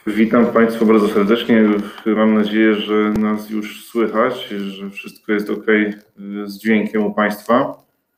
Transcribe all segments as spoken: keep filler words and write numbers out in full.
Witam Państwa bardzo serdecznie. Mam nadzieję, że nas już słychać, że wszystko jest ok z dźwiękiem u Państwa.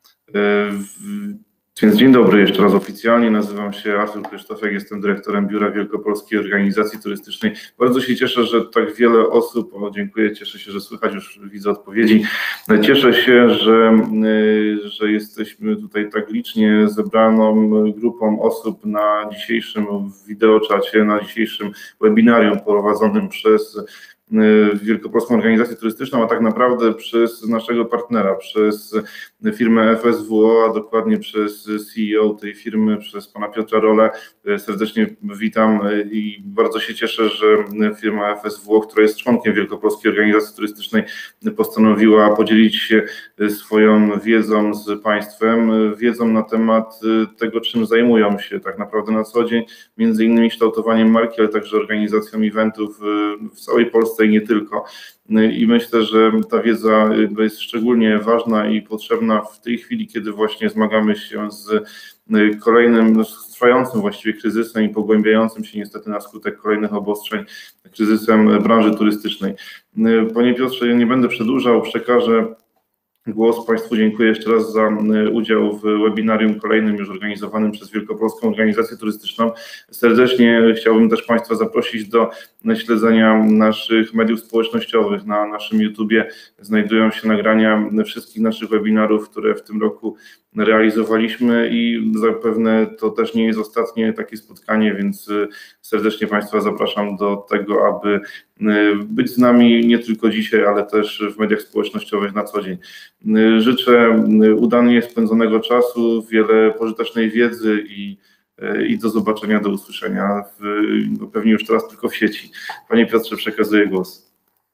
Więc dzień dobry jeszcze raz oficjalnie. Nazywam się Artur Krzysztofek, jestem dyrektorem Biura Wielkopolskiej Organizacji Turystycznej. Bardzo się cieszę, że tak wiele osób, o dziękuję, cieszę się, że słychać, już widzę odpowiedzi. Cieszę się, że, że jesteśmy tutaj tak licznie zebraną grupą osób na dzisiejszym wideoczacie, na dzisiejszym webinarium prowadzonym przez Wielkopolską Organizację Turystyczną, a tak naprawdę przez naszego partnera, przez firmę F S W O, a dokładnie przez C E O tej firmy, przez pana Piotra Rolę. Serdecznie witam i bardzo się cieszę, że firma F S W O, która jest członkiem Wielkopolskiej Organizacji Turystycznej, postanowiła podzielić się swoją wiedzą z Państwem, wiedzą na temat tego, czym zajmują się tak naprawdę na co dzień, między innymi kształtowaniem marki, ale także organizacją eventów w całej Polsce i nie tylko. I myślę, że ta wiedza jest szczególnie ważna i potrzebna w tej chwili, kiedy właśnie zmagamy się z kolejnym, z trwającym właściwie kryzysem i pogłębiającym się niestety na skutek kolejnych obostrzeń kryzysem branży turystycznej. Panie Piotrze, ja nie będę przedłużał, przekażę głos Państwu. Dziękuję jeszcze raz za udział w webinarium kolejnym już organizowanym przez Wielkopolską Organizację Turystyczną. Serdecznie chciałbym też Państwa zaprosić do śledzenia naszych mediów społecznościowych. Na naszym YouTubie znajdują się nagrania wszystkich naszych webinarów, które w tym roku realizowaliśmy i zapewne to też nie jest ostatnie takie spotkanie, więc serdecznie Państwa zapraszam do tego, aby być z nami nie tylko dzisiaj, ale też w mediach społecznościowych na co dzień. Życzę udanie spędzonego czasu, wiele pożytecznej wiedzy i, i do zobaczenia, do usłyszenia, w, no pewnie już teraz tylko w sieci. Panie Piotrze, przekazuję głos.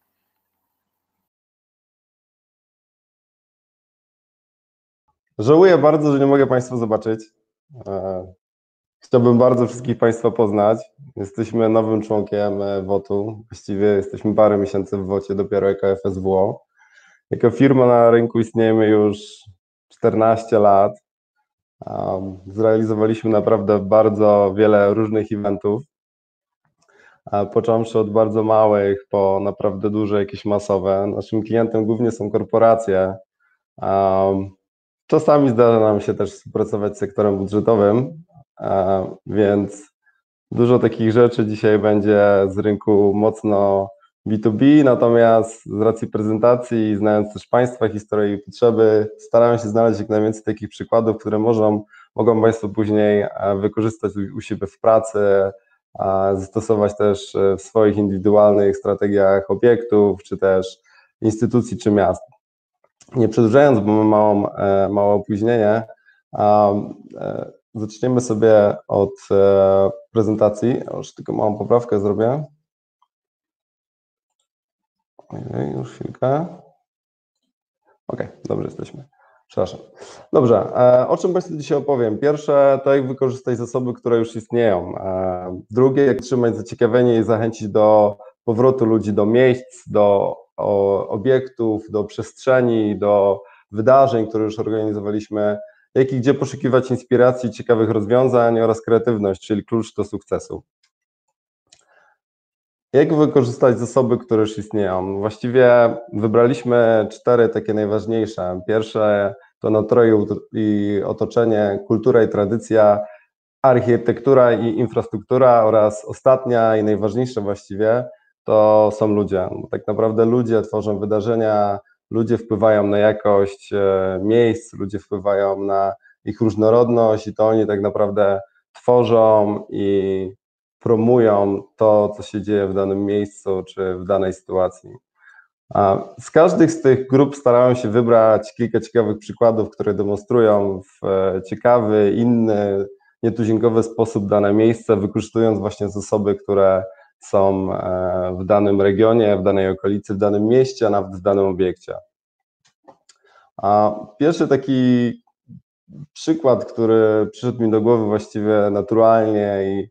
Żałuję bardzo, że nie mogę Państwa zobaczyć. Chciałbym bardzo wszystkich Państwa poznać. Jesteśmy nowym członkiem W O T-u. Właściwie jesteśmy parę miesięcy w W O T-ie dopiero jako F S W O. Jako firma na rynku istniejemy już czternaście lat. Zrealizowaliśmy naprawdę bardzo wiele różnych eventów. Począwszy od bardzo małych po naprawdę duże, jakieś masowe. Naszym klientem głównie są korporacje. Czasami zdarza nam się też współpracować z sektorem budżetowym, więc dużo takich rzeczy dzisiaj będzie z rynku mocno B dwa B, natomiast z racji prezentacji i znając też Państwa historię i potrzeby, starałem się znaleźć jak najwięcej takich przykładów, które możą, mogą Państwo później wykorzystać u siebie w pracy, zastosować też w swoich indywidualnych strategiach obiektów, czy też instytucji, czy miast. Nie przedłużając, bo mamy małą, małe opóźnienie, zaczniemy sobie od prezentacji. Już tylko małą poprawkę zrobię. Ojej, już chwilkę. Ok, dobrze jesteśmy. Przepraszam. Dobrze, o czym Państwu dzisiaj opowiem? Pierwsze, to jak wykorzystać zasoby, które już istnieją. Drugie, jak trzymać zaciekawienie i zachęcić do powrotu ludzi do miejsc, do obiektów, do przestrzeni, do wydarzeń, które już organizowaliśmy, jak i gdzie poszukiwać inspiracji, ciekawych rozwiązań oraz kreatywność, czyli klucz do sukcesu. Jak wykorzystać zasoby, które już istnieją? Właściwie wybraliśmy cztery takie najważniejsze. Pierwsze to nastroje i otoczenie, kultura i tradycja, architektura i infrastruktura oraz ostatnia i najważniejsza właściwie to są ludzie. Tak naprawdę ludzie tworzą wydarzenia, ludzie wpływają na jakość miejsc, ludzie wpływają na ich różnorodność i to oni tak naprawdę tworzą i promują to, co się dzieje w danym miejscu czy w danej sytuacji. Z każdych z tych grup starałem się wybrać kilka ciekawych przykładów, które demonstrują w ciekawy, inny, nietuzinkowy sposób dane miejsce, wykorzystując właśnie zasoby, które są w danym regionie, w danej okolicy, w danym mieście, a nawet w danym obiekcie. Pierwszy taki przykład, który przyszedł mi do głowy właściwie naturalnie i,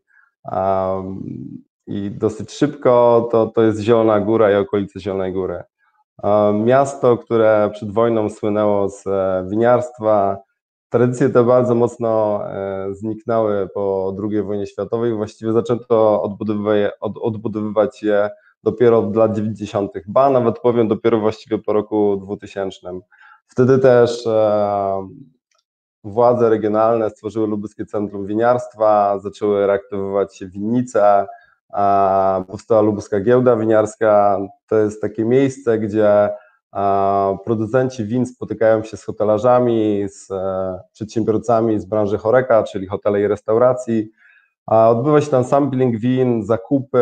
i dosyć szybko, to, to jest Zielona Góra i okolice Zielonej Góry. Miasto, które przed wojną słynęło z winiarstwa, Tradycje te bardzo mocno zniknęły po drugiej wojnie światowej. Właściwie zaczęto odbudowywać, od, odbudowywać je dopiero od lat dziewięćdziesiątych, ba nawet powiem dopiero właściwie po roku dwutysięcznym. Wtedy też e, władze regionalne stworzyły Lubuskie Centrum Winiarstwa, zaczęły reaktywować się winnice, e, powstała Lubuska Giełda Winiarska. To jest takie miejsce, gdzie e, producenci win spotykają się z hotelarzami, z e, przedsiębiorcami z branży HoReCa, czyli hotele i restauracji. A odbywa się tam sampling win, zakupy,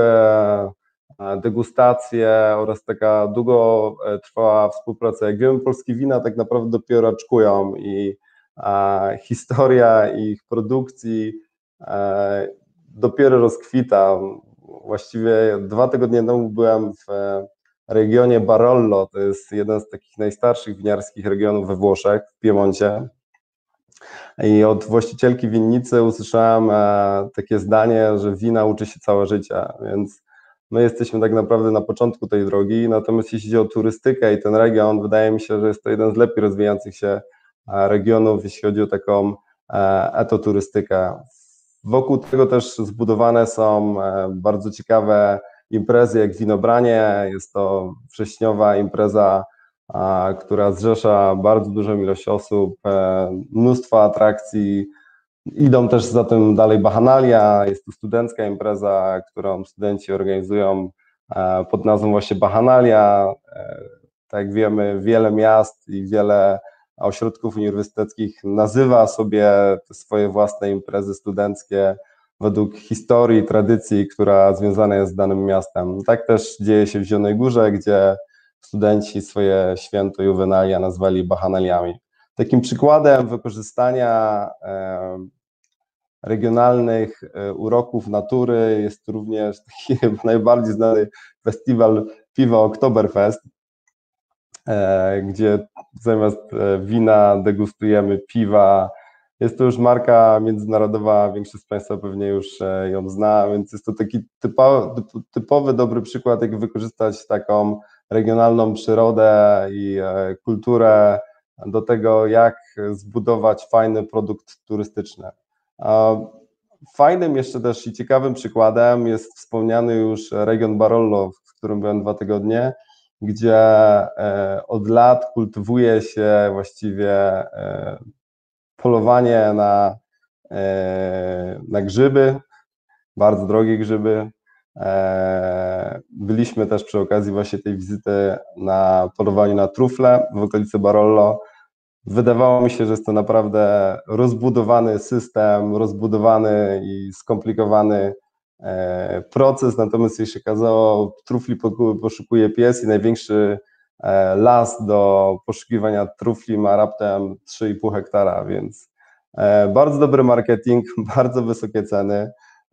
degustacje oraz taka długotrwała współpraca. Jak wiemy, polskie wina tak naprawdę dopiero raczkują i e, historia ich produkcji e, dopiero rozkwita. Właściwie dwa tygodnie temu byłem w regionie Barolo, to jest jeden z takich najstarszych winiarskich regionów we Włoszech, w Piemoncie. I od właścicielki winnicy usłyszałem e, takie zdanie, że wina uczy się całe życie, więc my jesteśmy tak naprawdę na początku tej drogi, natomiast jeśli chodzi o turystykę i ten region, wydaje mi się, że jest to jeden z lepiej rozwijających się regionów, jeśli chodzi o taką etoturystykę. Wokół tego też zbudowane są bardzo ciekawe imprezy jak Winobranie. Jest to wrześniowa impreza, która zrzesza bardzo dużą ilość osób, mnóstwo atrakcji. Idą też za tym dalej Bachanalia, jest to studencka impreza, którą studenci organizują pod nazwą właśnie Bachanalia. Tak jak wiemy, wiele miast i wiele ośrodków uniwersyteckich nazywa sobie te swoje własne imprezy studenckie według historii, tradycji, która związana jest z danym miastem. Tak też dzieje się w Zielonej Górze, gdzie studenci swoje święto juwenalia nazwali Bachanaliami. Takim przykładem wykorzystania regionalnych uroków natury jest również taki chyba najbardziej znany festiwal piwa Oktoberfest, gdzie zamiast wina degustujemy piwa. Jest to już marka międzynarodowa, większość z Państwa pewnie już ją zna, więc jest to taki typowy, typowy dobry przykład, jak wykorzystać taką regionalną przyrodę i kulturę do tego, jak zbudować fajny produkt turystyczny. Fajnym jeszcze też i ciekawym przykładem jest wspomniany już region Barolo, w którym byłem dwa tygodnie, gdzie od lat kultywuje się właściwie polowanie na, na grzyby, bardzo drogie grzyby. Byliśmy też przy okazji właśnie tej wizyty na polowaniu na trufle w okolicy Barolo. Wydawało mi się, że jest to naprawdę rozbudowany system, rozbudowany i skomplikowany proces, natomiast jak się okazało, trufli poszukuje pies i największy las do poszukiwania trufli ma raptem trzy i pół hektara, więc bardzo dobry marketing, bardzo wysokie ceny,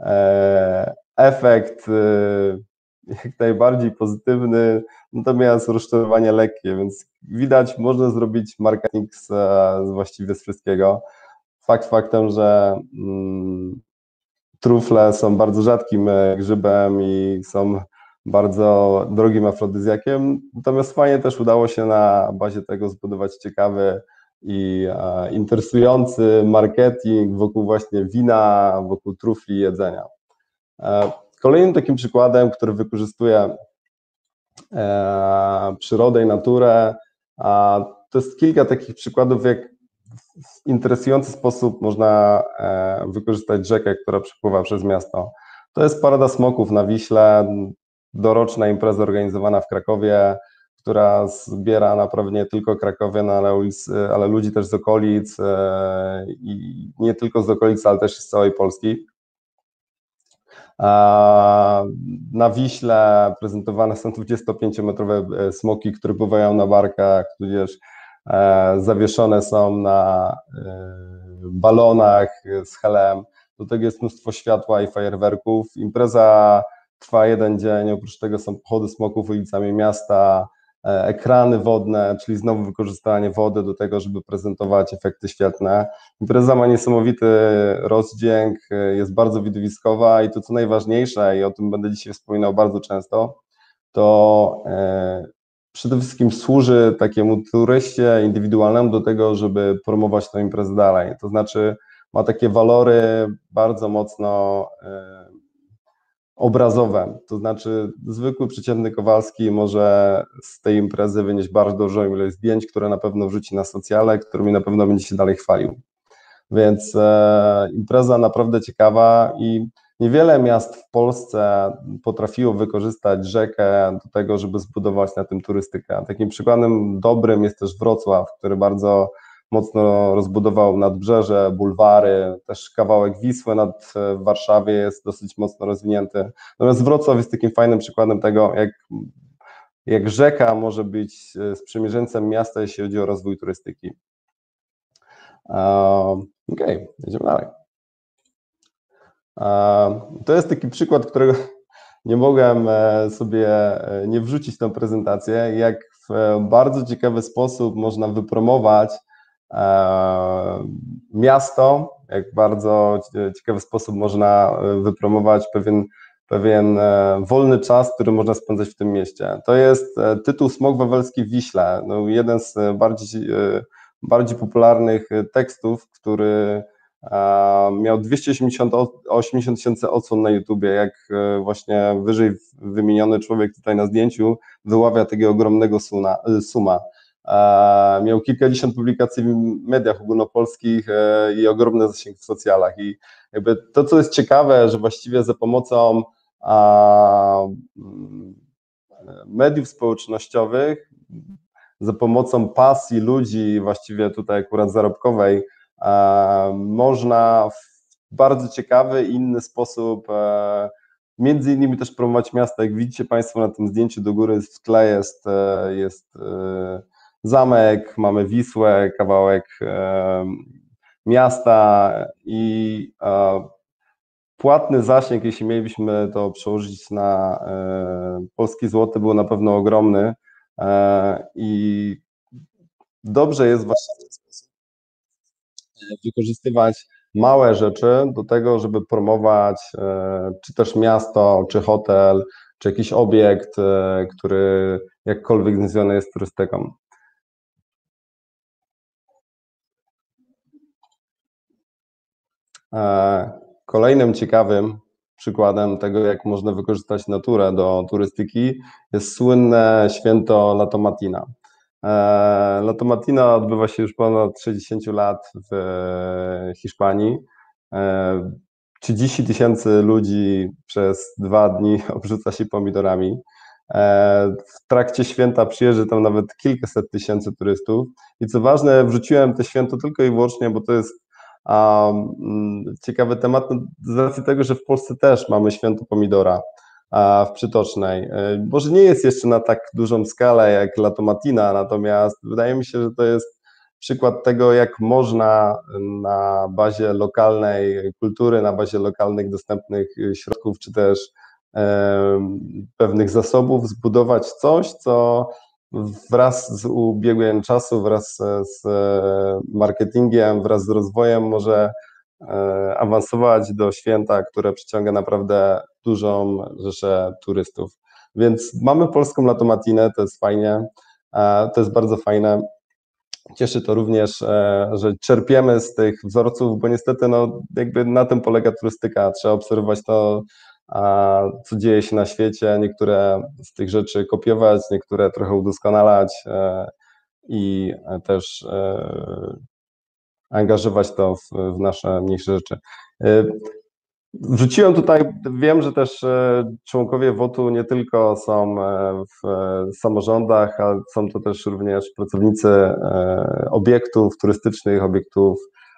efekt jak najbardziej pozytywny, natomiast rozczarowanie lekkie, więc widać, można zrobić marketing z, z właściwie z wszystkiego. Fakt faktem, że mm, trufle są bardzo rzadkim grzybem i są bardzo drogim afrodyzjakiem, natomiast fajnie też udało się na bazie tego zbudować ciekawy i e, interesujący marketing wokół właśnie wina, wokół trufli i jedzenia. E, kolejnym takim przykładem, który wykorzystuje e, przyrodę i naturę, a to jest kilka takich przykładów, jak w interesujący sposób można e, wykorzystać rzekę, która przepływa przez miasto. To jest Parada Smoków na Wiśle, doroczna impreza organizowana w Krakowie, która zbiera naprawdę nie tylko krakowian, ale, ale ludzi też z okolic e, i nie tylko z okolic, ale też z całej Polski. Na Wiśle prezentowane są dwudziestopięciometrowe smoki, które pływają na barkach, tudzież zawieszone są na balonach z helem. Do tego jest mnóstwo światła i fajerwerków. Impreza trwa jeden dzień, oprócz tego są pochody smoków ulicami miasta, ekrany wodne, czyli znowu wykorzystanie wody do tego, żeby prezentować efekty świetlne. Impreza ma niesamowity rozdźwięk, jest bardzo widowiskowa i to, co najważniejsze, i o tym będę dzisiaj wspominał bardzo często, to przede wszystkim służy takiemu turyście indywidualnemu do tego, żeby promować tę imprezę dalej. To znaczy ma takie walory bardzo mocno obrazowe, to znaczy zwykły, przeciętny Kowalski może z tej imprezy wynieść bardzo dużą ilość zdjęć, które na pewno wrzuci na socjale, którymi na pewno będzie się dalej chwalił. Więc e, impreza naprawdę ciekawa i niewiele miast w Polsce potrafiło wykorzystać rzekę do tego, żeby zbudować na tym turystykę. Takim przykładem dobrym jest też Wrocław, który bardzo mocno rozbudował nadbrzeże, bulwary, też kawałek Wisły nad w Warszawie jest dosyć mocno rozwinięty. Natomiast Wrocław jest takim fajnym przykładem tego, jak, jak rzeka może być sprzymierzeńcem miasta, jeśli chodzi o rozwój turystyki. Okej, okay, jedziemy dalej. To jest taki przykład, którego nie mogłem sobie nie wrzucić w tę prezentację, jak w bardzo ciekawy sposób można wypromować miasto, jak bardzo ciekawy sposób można wypromować pewien, pewien wolny czas, który można spędzać w tym mieście. To jest tytuł Smok Wawelski w Wiśle, no, jeden z bardziej, bardziej popularnych tekstów, który miał dwieście osiemdziesiąt tysięcy odsłon na YouTubie, jak właśnie wyżej wymieniony człowiek tutaj na zdjęciu wyławia takiego ogromnego suma. suma. Miał kilkadziesiąt publikacji w mediach ogólnopolskich i ogromny zasięg w socjalach. I jakby to, co jest ciekawe, że właściwie za pomocą mediów społecznościowych, za pomocą pasji ludzi, właściwie tutaj akurat zarobkowej, można w bardzo ciekawy, inny sposób między innymi też promować miasta. Jak widzicie Państwo na tym zdjęciu do góry w tle jest, jest zamek, mamy Wisłę, kawałek miasta i płatny zasięg, jeśli mielibyśmy to przełożyć na polski złoty, był na pewno ogromny i dobrze jest właśnie w ten sposób wykorzystywać małe rzeczy do tego, żeby promować czy też miasto, czy hotel, czy jakiś obiekt, który jakkolwiek związany jest z turystyką. Kolejnym ciekawym przykładem tego, jak można wykorzystać naturę do turystyki, jest słynne święto La Tomatina. La Tomatina odbywa się już ponad sześćdziesiąt lat w Hiszpanii. trzydzieści tysięcy ludzi przez dwa dni obrzuca się pomidorami. W trakcie święta przyjeżdża tam nawet kilkaset tysięcy turystów. I co ważne, wrzuciłem to święto tylko i wyłącznie, bo to jest um, ciekawy temat, z racji tego, że w Polsce też mamy święto pomidora w Przytocznej. Może nie jest jeszcze na tak dużą skalę jak La Tomatina, natomiast wydaje mi się, że to jest przykład tego, jak można na bazie lokalnej kultury, na bazie lokalnych dostępnych środków, czy też e, pewnych zasobów zbudować coś, co wraz z ubiegłym czasu, wraz z marketingiem, wraz z rozwojem może awansować do święta, które przyciąga naprawdę dużą rzeszę turystów. Więc mamy polską La Tomatinę, to jest fajnie, to jest bardzo fajne. Cieszy to również, że czerpiemy z tych wzorców, bo niestety no, jakby na tym polega turystyka. Trzeba obserwować to, co dzieje się na świecie, niektóre z tych rzeczy kopiować, niektóre trochę udoskonalać i też angażować to w, w nasze mniejsze rzeczy. Wrzuciłem tutaj, wiem, że też członkowie W O T-u nie tylko są w samorządach, ale są to też również pracownicy obiektów turystycznych, obiektów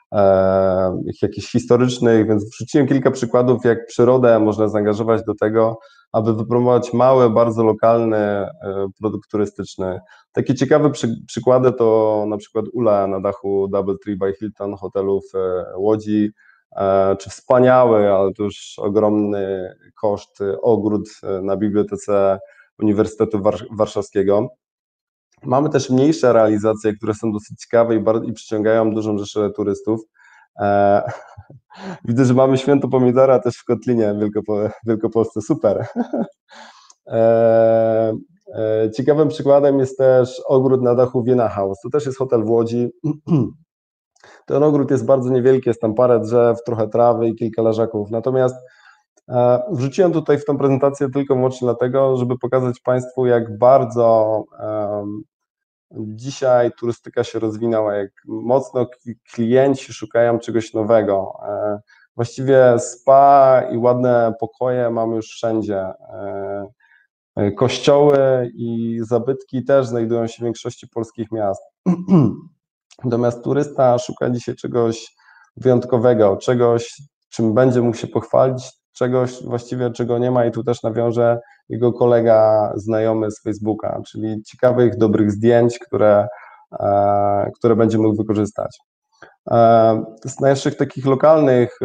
jakichś historycznych, więc wrzuciłem kilka przykładów, jak przyrodę można zaangażować do tego, aby wypromować mały, bardzo lokalny produkt turystyczny. Takie ciekawe przy, przykłady to na przykład ula na dachu Doubletree by Hilton hotelu w Łodzi, czy wspaniały, ale to już ogromny koszt ogród na Bibliotece Uniwersytetu Warszawskiego. Mamy też mniejsze realizacje, które są dosyć ciekawe i, bardzo, i przyciągają dużą rzeszę turystów. E, widzę, że mamy święto pomidora też w Kotlinie Wielkopo, Wielkopolsce, super. E, Ciekawym przykładem jest też ogród na dachu Vienna House. To też jest hotel w Łodzi. Ten ogród jest bardzo niewielki, jest tam parę drzew, trochę trawy i kilka leżaków. Natomiast wrzuciłem tutaj w tę prezentację tylko i wyłącznie dlatego, żeby pokazać Państwu, jak bardzo dzisiaj turystyka się rozwinęła, jak mocno klienci szukają czegoś nowego. Właściwie spa i ładne pokoje mamy już wszędzie. Kościoły i zabytki też znajdują się w większości polskich miast. Natomiast turysta szuka dzisiaj czegoś wyjątkowego, czegoś, czym będzie mógł się pochwalić, czegoś właściwie, czego nie ma, i tu też nawiąże jego kolega znajomy z Facebooka, czyli ciekawych, dobrych zdjęć, które, które będzie mógł wykorzystać. Z naszych takich lokalnych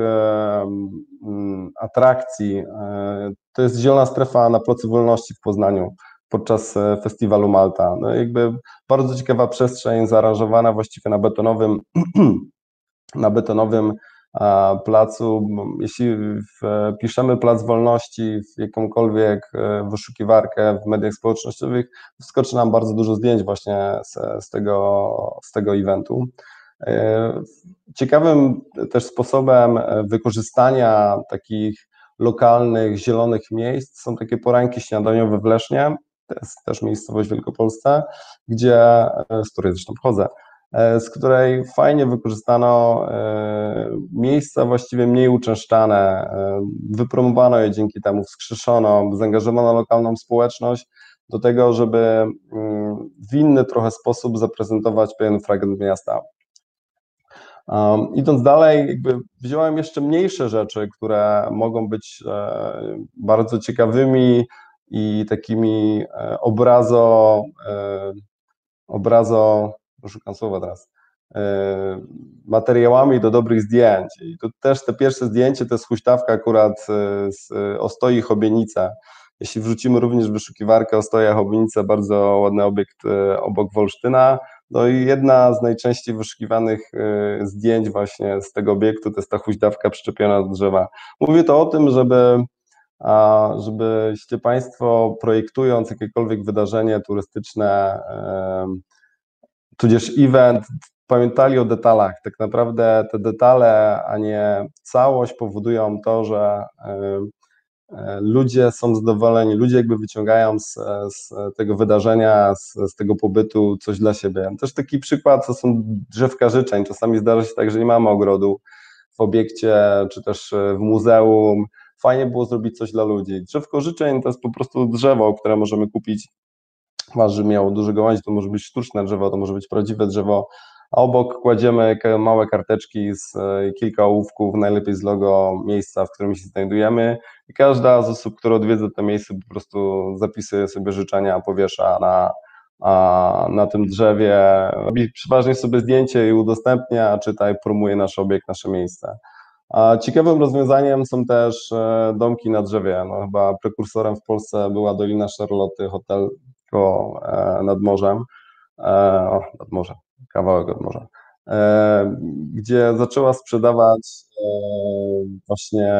atrakcji to jest Zielona Strefa na Placu Wolności w Poznaniu podczas festiwalu Malta. No jakby bardzo ciekawa przestrzeń, zaaranżowana właściwie na betonowym, na betonowym placu. Jeśli wpiszemy Plac Wolności w jakąkolwiek wyszukiwarkę w mediach społecznościowych, wskoczy nam bardzo dużo zdjęć właśnie z, z, tego, z tego eventu. Ciekawym też sposobem wykorzystania takich lokalnych, zielonych miejsc są takie poranki śniadaniowe w Lesznie, to jest też miejscowość w Wielkopolsce, gdzie, z której zresztą pochodzę, z której fajnie wykorzystano miejsca właściwie mniej uczęszczane, wypromowano je dzięki temu, wskrzeszono, zaangażowano lokalną społeczność do tego, żeby w inny trochę sposób zaprezentować pewien fragment miasta. Um, idąc dalej, jakby wziąłem jeszcze mniejsze rzeczy, które mogą być e, bardzo ciekawymi i takimi e, obrazo, e, obrazo, szukam słowa teraz, e, materiałami do dobrych zdjęć. I tu też te pierwsze zdjęcie to jest huśtawka akurat z Ostoi Chobienice. Jeśli wrzucimy również w wyszukiwarkę Ostoja Chobienice, bardzo ładny obiekt obok Wolsztyna. No i jedna z najczęściej wyszukiwanych zdjęć właśnie z tego obiektu to jest ta huśtawka przyczepiona do drzewa. Mówię to o tym, żeby, żebyście Państwo, projektując jakiekolwiek wydarzenie turystyczne, tudzież event, pamiętali o detalach. Tak naprawdę te detale, a nie całość powodują to, że ludzie są zadowoleni, ludzie jakby wyciągają z, z tego wydarzenia, z, z tego pobytu coś dla siebie. Też taki przykład to są drzewka życzeń. Czasami zdarza się tak, że nie mamy ogrodu w obiekcie, czy też w muzeum. Fajnie było zrobić coś dla ludzi. Drzewko życzeń to jest po prostu drzewo, które możemy kupić. Waży miało duże gałęzie, to może być sztuczne drzewo, to może być prawdziwe drzewo, a obok kładziemy małe karteczki z kilka ołówków, najlepiej z logo miejsca, w którym się znajdujemy, i każda z osób, która odwiedza to miejsce, po prostu zapisuje sobie życzenia, powiesza na, na tym drzewie, robi przeważnie sobie zdjęcie i udostępnia, a czytaj, promuje nasz obiekt, nasze miejsce. A ciekawym rozwiązaniem są też domki na drzewie. No, chyba prekursorem w Polsce była Dolina Charlotte, hotel nad morzem, o, nad morzem, kawałek od morza, gdzie zaczęła sprzedawać właśnie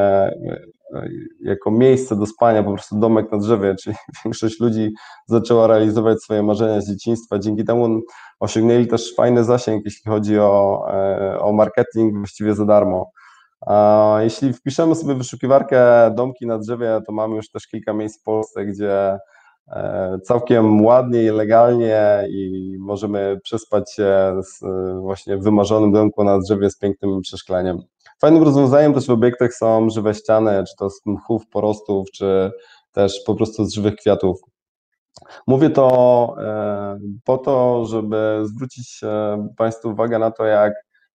jako miejsce do spania po prostu domek na drzewie, czyli większość ludzi zaczęła realizować swoje marzenia z dzieciństwa. Dzięki temu osiągnęli też fajny zasięg, jeśli chodzi o, o marketing, właściwie za darmo. A jeśli wpiszemy sobie w wyszukiwarkę domki na drzewie, to mamy już też kilka miejsc w Polsce, gdzie całkiem ładnie i legalnie i możemy przespać się z właśnie wymarzonym domku na drzewie z pięknym przeszkleniem. Fajnym rozwiązaniem też w obiektach są żywe ściany, czy to z mchów, porostów, czy też po prostu z żywych kwiatów. Mówię to po to, żeby zwrócić Państwu uwagę na to, jak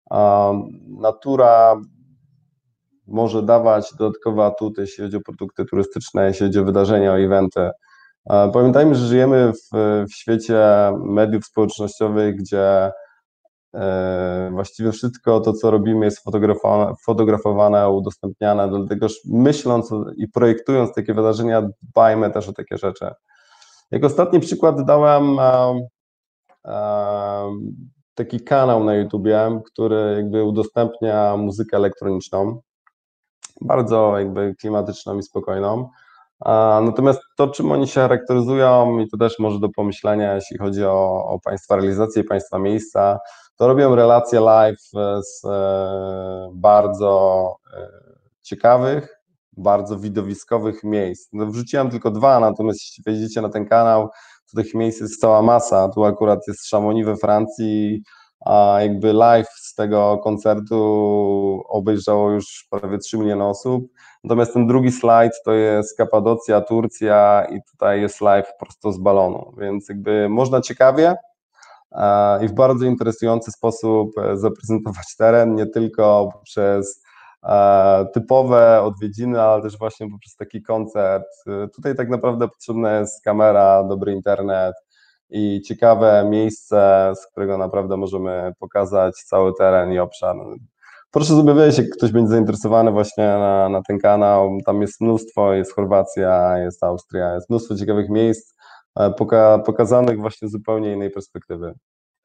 natura może dawać dodatkowe atuty, jeśli chodzi o produkty turystyczne, jeśli chodzi o wydarzenia, o eventy. Pamiętajmy, że żyjemy w, w świecie mediów społecznościowych, gdzie e, właściwie wszystko to, co robimy, jest fotografowane, fotografowane, udostępniane, dlatego myśląc i projektując takie wydarzenia, dbajmy też o takie rzeczy. Jak ostatni przykład dałem e, e, taki kanał na YouTubie, który jakby udostępnia muzykę elektroniczną, bardzo jakby klimatyczną i spokojną. Natomiast to, czym oni się charakteryzują, i to też może do pomyślenia, jeśli chodzi o, o Państwa realizacje i Państwa miejsca, to robią relacje live z bardzo ciekawych, bardzo widowiskowych miejsc. No, wrzuciłem tylko dwa, natomiast jeśli wejdziecie na ten kanał, to tych miejsc jest cała masa. Tu akurat jest Chamonix we Francji, a jakby live z tego koncertu obejrzało już prawie trzy miliony osób. Natomiast ten drugi slajd to jest Kapadocja, Turcja i tutaj jest live prosto z balonu, więc jakby można ciekawie i w bardzo interesujący sposób zaprezentować teren, nie tylko poprzez typowe odwiedziny, ale też właśnie poprzez taki koncert. Tutaj tak naprawdę potrzebna jest kamera, dobry internet i ciekawe miejsce, z którego naprawdę możemy pokazać cały teren i obszar. Proszę sobie wejść, jak ktoś będzie zainteresowany właśnie na, na ten kanał, tam jest mnóstwo, jest Chorwacja, jest Austria, jest mnóstwo ciekawych miejsc poka pokazanych właśnie z zupełnie innej perspektywy.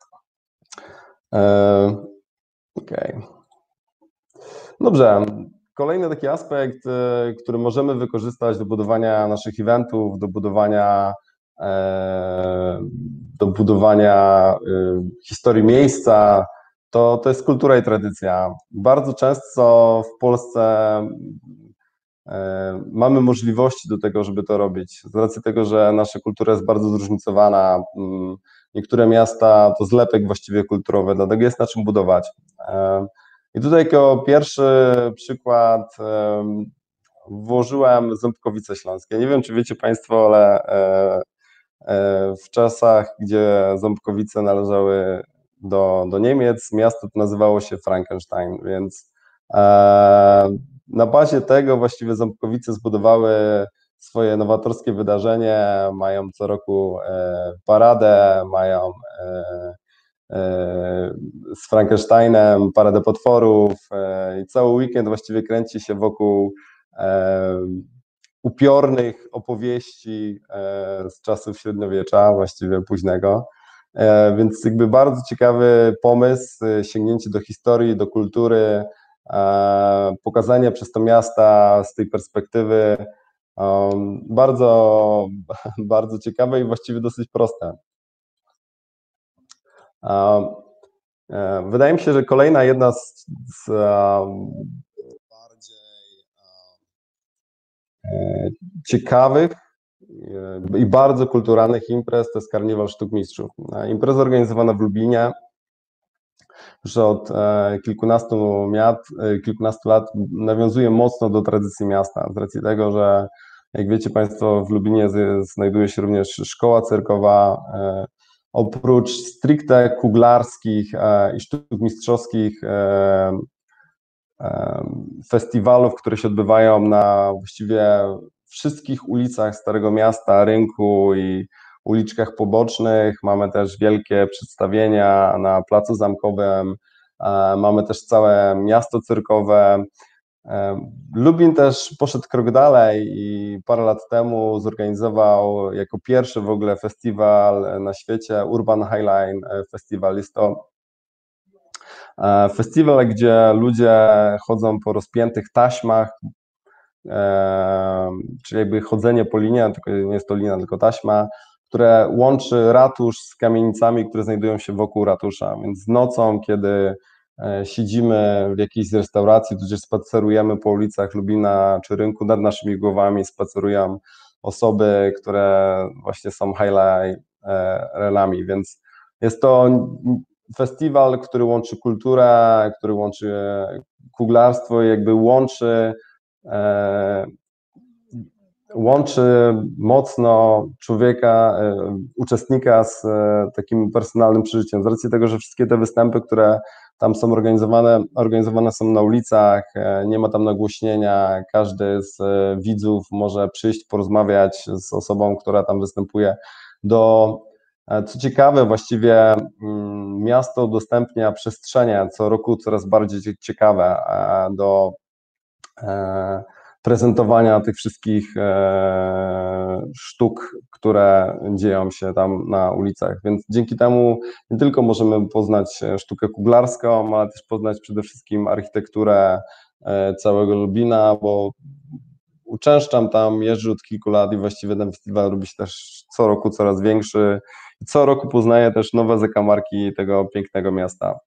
E, Okej. Okay. Dobrze, kolejny taki aspekt, który możemy wykorzystać do budowania naszych eventów, do budowania, do budowania historii miejsca, to, to jest kultura i tradycja. Bardzo często w Polsce mamy możliwości do tego, żeby to robić, z racji tego, że nasza kultura jest bardzo zróżnicowana. Niektóre miasta to zlepek właściwie kulturowy, dlatego jest na czym budować. I tutaj jako pierwszy przykład włożyłem Ząbkowice Śląskie. Nie wiem, czy wiecie Państwo, ale w czasach, gdzie Ząbkowice należały do, do Niemiec, miasto to nazywało się Frankenstein, więc na bazie tego właściwie Ząbkowice zbudowały swoje nowatorskie wydarzenie, mają co roku paradę, mają z Frankensteinem, paradę potworów i cały weekend właściwie kręci się wokół upiornych opowieści z czasów średniowiecza, właściwie późnego, więc jakby bardzo ciekawy pomysł, sięgnięcie do historii, do kultury, pokazanie przez to miasta z tej perspektywy, bardzo, bardzo ciekawe i właściwie dosyć proste. Wydaje mi się, że kolejna jedna z, z bardziej ciekawych i bardzo kulturalnych imprez to jest Karniwal Sztuk Mistrzów. Impreza organizowana w Lublinie już od kilkunastu, miat, kilkunastu lat nawiązuje mocno do tradycji miasta, z racji tego, że jak wiecie Państwo, w Lublinie znajduje się również szkoła cyrkowa. Oprócz stricte kuglarskich i sztuk mistrzowskich festiwalów, które się odbywają na właściwie wszystkich ulicach Starego Miasta, rynku i uliczkach pobocznych, mamy też wielkie przedstawienia na Placu Zamkowym, mamy też całe miasto cyrkowe. Lubin też poszedł krok dalej i parę lat temu zorganizował jako pierwszy w ogóle festiwal na świecie Urban Highline Festival. Jest to festiwal, gdzie ludzie chodzą po rozpiętych taśmach, czyli jakby chodzenie po linie, tylko nie jest to lina, tylko taśma, które łączy ratusz z kamienicami, które znajdują się wokół ratusza, więc nocą, kiedy siedzimy w jakiejś z restauracji, tudzież spacerujemy po ulicach Lubina czy rynku, nad naszymi głowami spacerują osoby, które właśnie są highlight-relami, więc jest to festiwal, który łączy kulturę, który łączy kuglarstwo i jakby łączy łączy mocno człowieka, uczestnika z takim personalnym przeżyciem. Z racji tego, że wszystkie te występy, które tam są organizowane, organizowane są na ulicach, nie ma tam nagłośnienia, każdy z widzów może przyjść, porozmawiać z osobą, która tam występuje. Do, co ciekawe, właściwie miasto udostępnia przestrzenie, co roku coraz bardziej ciekawe do prezentowania tych wszystkich sztuk, które dzieją się tam na ulicach, więc dzięki temu nie tylko możemy poznać sztukę kuglarską, ale też poznać przede wszystkim architekturę całego Lubina, bo uczęszczam tam, jeżdżę od kilku lat i właściwie ten festiwal robi się też co roku coraz większy. I co roku poznaję też nowe zakamarki tego pięknego miasta.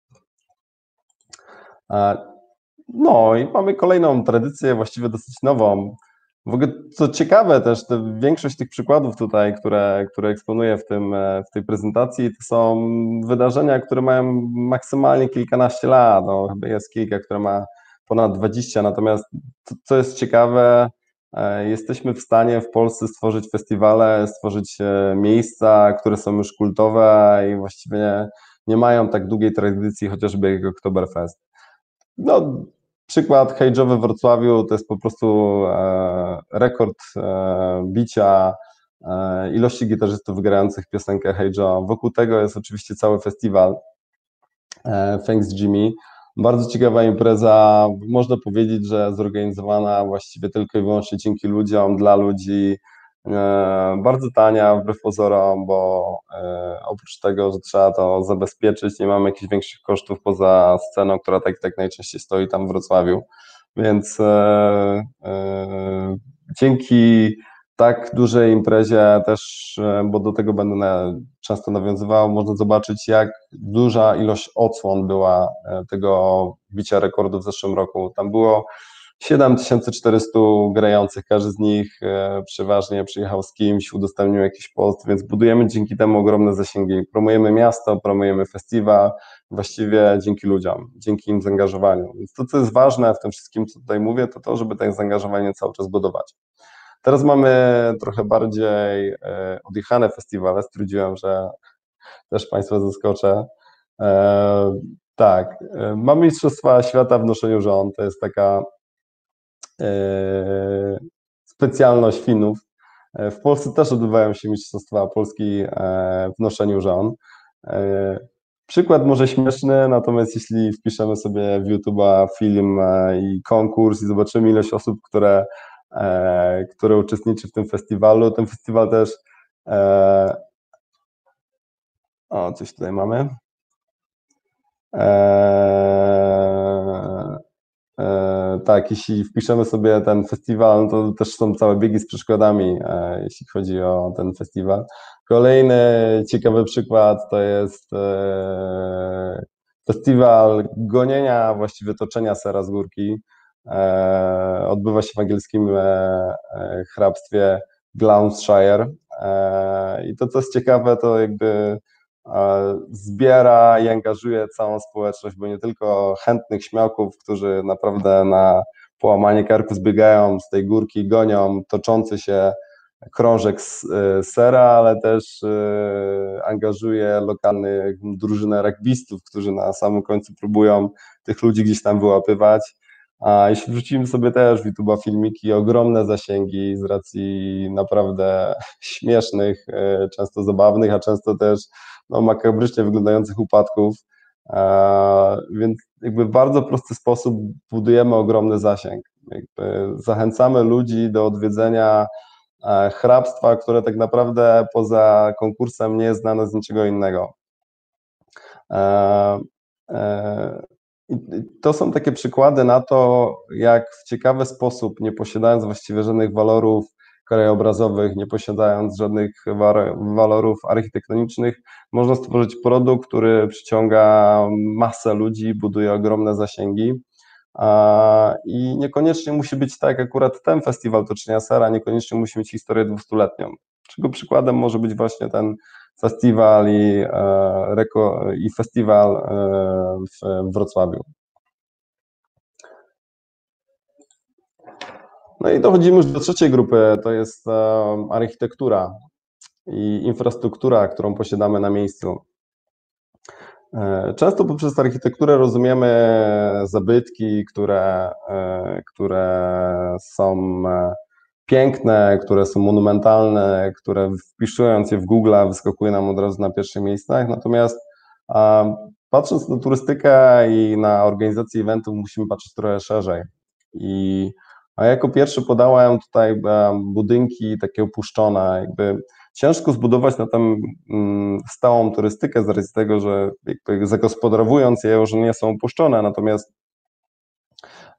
No i mamy kolejną tradycję, właściwie dosyć nową. W ogóle co ciekawe też, te, większość tych przykładów tutaj, które, które eksponuję w, tym, w tej prezentacji, to są wydarzenia, które mają maksymalnie kilkanaście lat, no, chyba jest kilka, które ma ponad dwadzieścia, natomiast to, co jest ciekawe, jesteśmy w stanie w Polsce stworzyć festiwale, stworzyć miejsca, które są już kultowe i właściwie nie, nie mają tak długiej tradycji, chociażby jak Oktoberfest. No, przykład Hage'owy w Wrocławiu to jest po prostu e, rekord e, bicia e, ilości gitarzystów grających piosenkę Hage'a. Wokół tego jest oczywiście cały festiwal e, Thanks Jimmy. Bardzo ciekawa impreza, można powiedzieć, że zorganizowana właściwie tylko i wyłącznie dzięki ludziom, dla ludzi. E, bardzo tania, wbrew pozorom, bo e, oprócz tego, że trzeba to zabezpieczyć, nie mamy jakichś większych kosztów poza sceną, która tak tak najczęściej stoi tam w Wrocławiu. Więc e, e, dzięki tak dużej imprezie też, e, bo do tego będę na, często nawiązywał, można zobaczyć, jak duża ilość odsłon była e, tego bicia rekordu w zeszłym roku. Tam było siedem tysięcy czterysta grających, każdy z nich e, przeważnie przyjechał z kimś, udostępnił jakiś post, więc budujemy dzięki temu ogromne zasięgi. Promujemy miasto, promujemy festiwal, właściwie dzięki ludziom, dzięki im zaangażowaniu. Więc to, co jest ważne w tym wszystkim, co tutaj mówię, to to, żeby to zaangażowanie cały czas budować. Teraz mamy trochę bardziej e, odjechane festiwale, stwierdziłem, że też Państwa zaskoczę. E, tak, e, mamy Mistrzostwa Świata w noszeniu żon, to jest taka specjalność Finów. W Polsce też odbywają się Mistrzostwa Polski w noszeniu żon. Przykład może śmieszny, natomiast jeśli wpiszemy sobie w YouTube'a film i konkurs i zobaczymy ilość osób, które, które uczestniczy w tym festiwalu, ten festiwal też... O, coś tutaj mamy. E, tak, jeśli wpiszemy sobie ten festiwal, no to też są całe biegi z przeszkodami, e, jeśli chodzi o ten festiwal. Kolejny ciekawy przykład to jest e, festiwal gonienia, właściwie toczenia sera z górki. E, odbywa się w angielskim e, hrabstwie Gloucestershire. E, I to, co jest ciekawe, to jakby zbiera i angażuje całą społeczność, bo nie tylko chętnych śmiałków, którzy naprawdę na połamanie karku zbiegają z tej górki, gonią toczący się krążek z sera, ale też angażuje lokalnych drużynę rugbystów, którzy na samym końcu próbują tych ludzi gdzieś tam wyłapywać. A jeśli wrzucimy sobie też w YouTube'a filmiki, ogromne zasięgi z racji naprawdę śmiesznych, często zabawnych, a często też no, makabrycznie wyglądających upadków, e, więc jakby w bardzo prosty sposób budujemy ogromny zasięg. Jakby zachęcamy ludzi do odwiedzenia e, hrabstwa, które tak naprawdę poza konkursem nie jest znane z niczego innego. E, e, i to są takie przykłady na to, jak w ciekawy sposób, nie posiadając właściwie żadnych walorów krajobrazowych, nie posiadając żadnych walorów architektonicznych, można stworzyć produkt, który przyciąga masę ludzi, buduje ogromne zasięgi. I niekoniecznie musi być tak, akurat ten festiwal toczenia sera, niekoniecznie musi mieć historię dwustuletnią. Czego przykładem może być właśnie ten festiwal i, i festiwal w Wrocławiu. No i dochodzimy już do trzeciej grupy, to jest architektura i infrastruktura, którą posiadamy na miejscu. Często poprzez architekturę rozumiemy zabytki, które, które są piękne, które są monumentalne, które wpisując je w Google wyskakuje nam od razu na pierwszych miejscach, natomiast patrząc na turystykę i na organizację eventów musimy patrzeć trochę szerzej. I a jako pierwszy podałem tutaj budynki takie opuszczone, jakby ciężko zbudować na tam stałą turystykę z racji tego, że jakby zagospodarowując je już nie są opuszczone, natomiast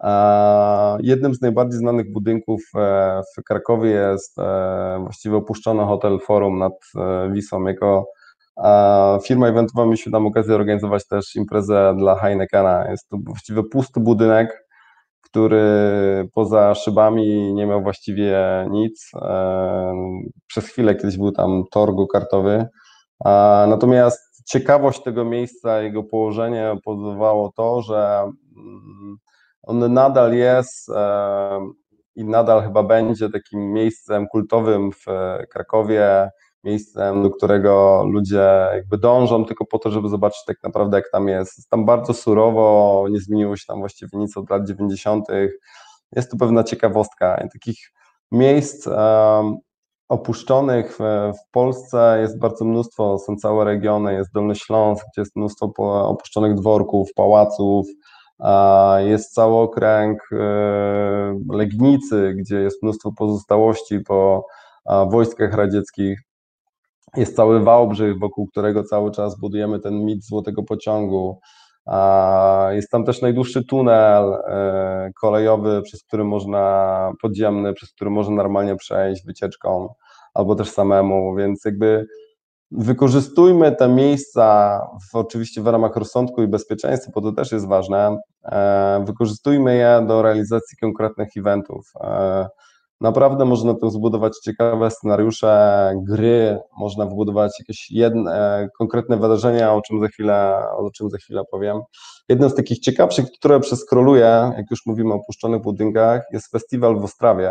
Jednym z najbardziej znanych budynków w Krakowie jest właściwie opuszczony hotel Forum nad Wisłą. Jako firma eventowa mieliśmy tam okazję organizować też imprezę dla Heinekena. Jest to właściwie pusty budynek, który poza szybami nie miał właściwie nic. Przez chwilę kiedyś był tam tor go-kartowy. Natomiast ciekawość tego miejsca, jego położenie powodowało to, że on nadal jest i nadal chyba będzie takim miejscem kultowym w Krakowie, miejscem, do którego ludzie jakby dążą tylko po to, żeby zobaczyć tak naprawdę, jak tam jest. Jest tam bardzo surowo, nie zmieniło się tam właściwie nic od lat dziewięćdziesiątych. Jest to pewna ciekawostka. I takich miejsc um, opuszczonych w, w Polsce jest bardzo mnóstwo, są całe regiony, jest Dolny Śląsk, gdzie jest mnóstwo opuszczonych dworków, pałaców, jest cały okręg Legnicy, gdzie jest mnóstwo pozostałości po wojskach radzieckich. Jest cały Wałbrzych, wokół którego cały czas budujemy ten mit złotego pociągu. Jest tam też najdłuższy tunel kolejowy, przez który można, podziemny, przez który można normalnie przejść wycieczką albo też samemu, więc jakby wykorzystujmy te miejsca w, oczywiście w ramach rozsądku i bezpieczeństwa, bo to też jest ważne. Wykorzystujmy je do realizacji konkretnych eventów. Naprawdę można tu zbudować ciekawe scenariusze, gry, można wbudować jakieś jedne, konkretne wydarzenia, o czym za chwilę, o czym za chwilę powiem. Jednym z takich ciekawszych, które przeskroluję, jak już mówimy o opuszczonych budynkach, jest festiwal w Ostrawie.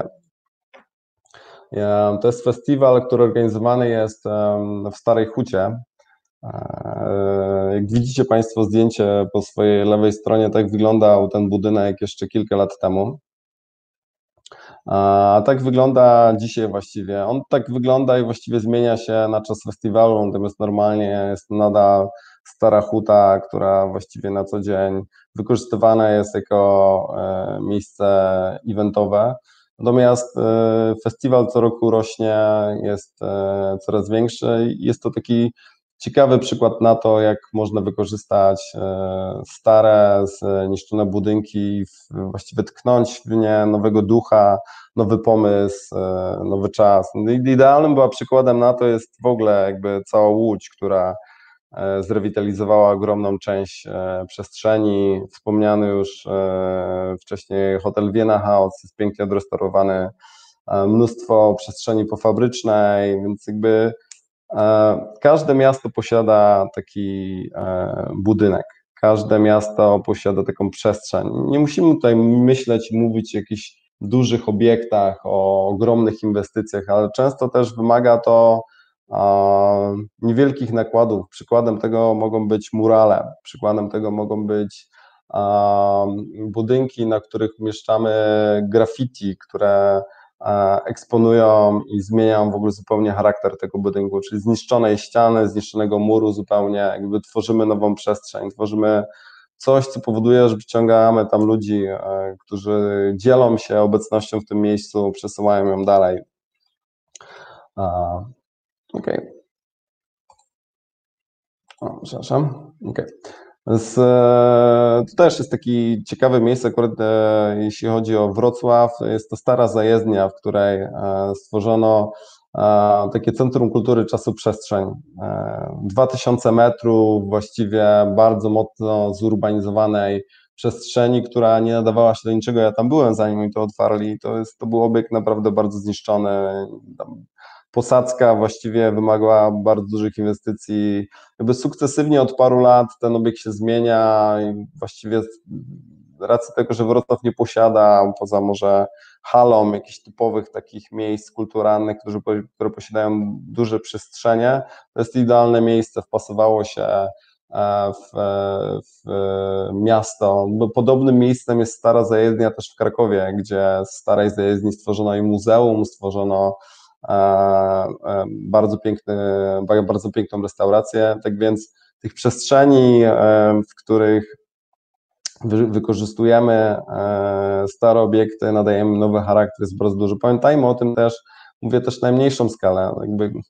To jest festiwal, który organizowany jest w Starej Hucie. Jak widzicie Państwo zdjęcie po swojej lewej stronie, tak wyglądał ten budynek jeszcze kilka lat temu. A tak wygląda dzisiaj właściwie. On tak wygląda i właściwie zmienia się na czas festiwalu, natomiast normalnie jest nadal Stara Huta, która właściwie na co dzień wykorzystywana jest jako miejsce eventowe. Natomiast festiwal co roku rośnie, jest coraz większy. Jest to taki ciekawy przykład na to, jak można wykorzystać stare, zniszczone budynki, właściwie tknąć w nie nowego ducha, nowy pomysł, nowy czas. Idealnym była przykładem na to jest w ogóle jakby cała Łódź, która zrewitalizowała ogromną część przestrzeni. Wspomniany już wcześniej hotel Vienna House jest pięknie odrestaurowany, mnóstwo przestrzeni pofabrycznej, więc jakby każde miasto posiada taki budynek, każde miasto posiada taką przestrzeń. Nie musimy tutaj myśleć i mówić o jakichś dużych obiektach, o ogromnych inwestycjach, ale często też wymaga to niewielkich nakładów. Przykładem tego mogą być murale, przykładem tego mogą być budynki, na których umieszczamy graffiti, które eksponują i zmieniają w ogóle zupełnie charakter tego budynku, czyli zniszczonej ściany, zniszczonego muru zupełnie, jakby tworzymy nową przestrzeń, tworzymy coś, co powoduje, że przyciągamy tam ludzi, którzy dzielą się obecnością w tym miejscu, przesyłają ją dalej. Okej. Okay. O, przepraszam. Okay. Z, to też jest takie ciekawe miejsce, akurat e, jeśli chodzi o Wrocław, jest to stara zajezdnia, w której e, stworzono e, takie Centrum Kultury Czasu Przestrzeń. E, dwa tysiące metrów właściwie bardzo mocno zurbanizowanej przestrzeni, która nie nadawała się do niczego. Ja tam byłem, zanim oni to otwarli, to, jest, to był obiekt naprawdę bardzo zniszczony. Tam posadzka właściwie wymagała bardzo dużych inwestycji. Jakby sukcesywnie od paru lat ten obiekt się zmienia i właściwie z racji tego, że Wrocław nie posiada, poza może halą, jakichś typowych takich miejsc kulturalnych, które, które posiadają duże przestrzenie, to jest idealne miejsce, wpasowało się w, w miasto. Podobnym miejscem jest stara zajezdnia też w Krakowie, gdzie z starej zajezdni stworzono i muzeum, stworzono bardzo piękny, bardzo piękną restaurację, tak więc tych przestrzeni, w których wykorzystujemy stare obiekty, nadajemy nowy charakter, jest bardzo dużo. Pamiętajmy o tym też, mówię też na najmniejszą skalę, jakby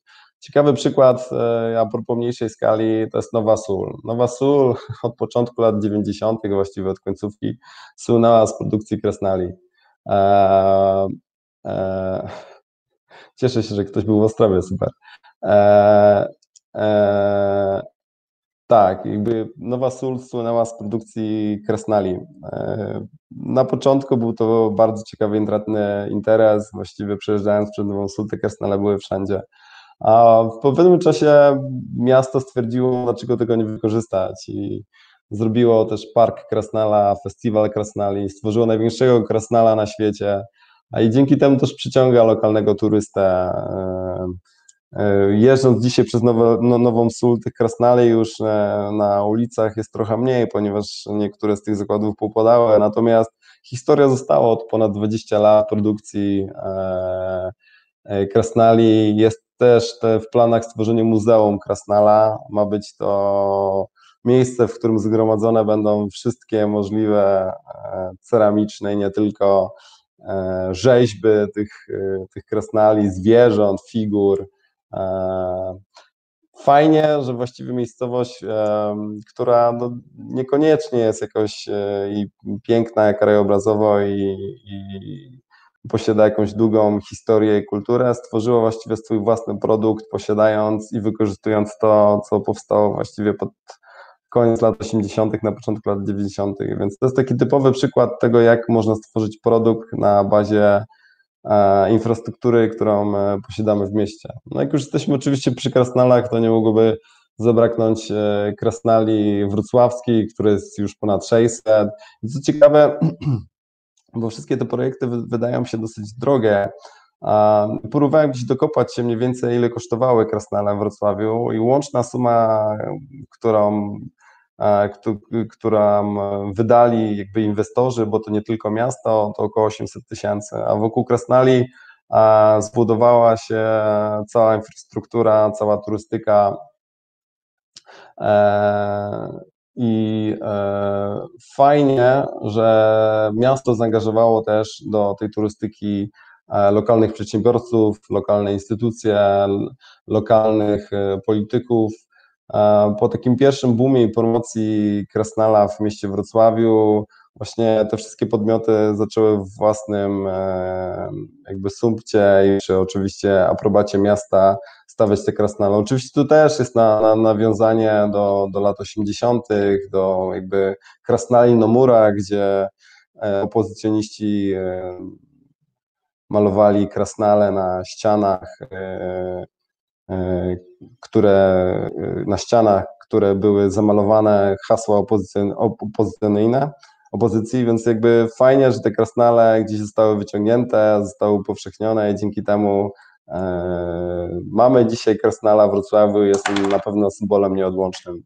Ciekawy przykład, a propos mniejszej skali, to jest Nowa Sól. Nowa Sól od początku lat dziewięćdziesiątych, właściwie od końcówki, słynęła z produkcji krasnali. Eee, eee, cieszę się, że ktoś był w Ostrowie, super. Eee, eee, tak, jakby Nowa Sól słynęła z produkcji krasnali. Na początku był to bardzo ciekawy, intratny interes, właściwie przejeżdżając przez Nową Sól, te krasnale były wszędzie. A po pewnym czasie miasto stwierdziło, dlaczego tego nie wykorzystać i zrobiło też Park Krasnala, Festiwal Krasnali, stworzyło największego krasnala na świecie, a i dzięki temu też przyciąga lokalnego turystę. Jeżdżąc dzisiaj przez nowe, no, Nową Sól, tych krasnali już na ulicach jest trochę mniej, ponieważ niektóre z tych zakładów popadały, natomiast historia została od ponad dwudziestu lat produkcji krasnali. Jest też te w planach stworzenie Muzeum Krasnala. Ma być to miejsce, w którym zgromadzone będą wszystkie możliwe ceramiczne i nie tylko rzeźby tych, tych krasnali, zwierząt, figur. Fajnie, że właściwie miejscowość, która no niekoniecznie jest jakoś i piękna krajobrazowo i, i posiada jakąś długą historię i kulturę, stworzyła właściwie swój własny produkt, posiadając i wykorzystując to, co powstało właściwie pod koniec lat osiemdziesiątych, na początku lat dziewięćdziesiątych. Więc to jest taki typowy przykład tego, jak można stworzyć produkt na bazie infrastruktury, którą posiadamy w mieście. No jak już jesteśmy oczywiście przy krasnalach, to nie mogłoby zabraknąć krasnali wrocławskiej, który jest już ponad sześćset. I co ciekawe, bo wszystkie te projekty wydają się dosyć drogie, próbowałem gdzieś dokopać się mniej więcej, ile kosztowały krasnale w Wrocławiu i łączna suma, którą którą wydali jakby inwestorzy, bo to nie tylko miasto, to około osiemset tysięcy, a wokół krasnali zbudowała się cała infrastruktura, cała turystyka i fajnie, że miasto zaangażowało też do tej turystyki lokalnych przedsiębiorców, lokalne instytucje, lokalnych polityków. Po takim pierwszym boomie i promocji krasnala w mieście Wrocławiu właśnie te wszystkie podmioty zaczęły w własnym jakby sumpcie i przy oczywiście aprobacie miasta stawiać te krasnale. Oczywiście tu też jest na, na, nawiązanie do, do lat osiemdziesiątych, do jakby krasnali Nomura, gdzie opozycjoniści malowali krasnale na ścianach, które na ścianach, które były zamalowane hasła opozycyjne, opozycji, więc jakby fajnie, że te krasnale gdzieś zostały wyciągnięte, zostały upowszechnione i dzięki temu e, mamy dzisiaj krasnala w Wrocławiu, jest on na pewno symbolem nieodłącznym.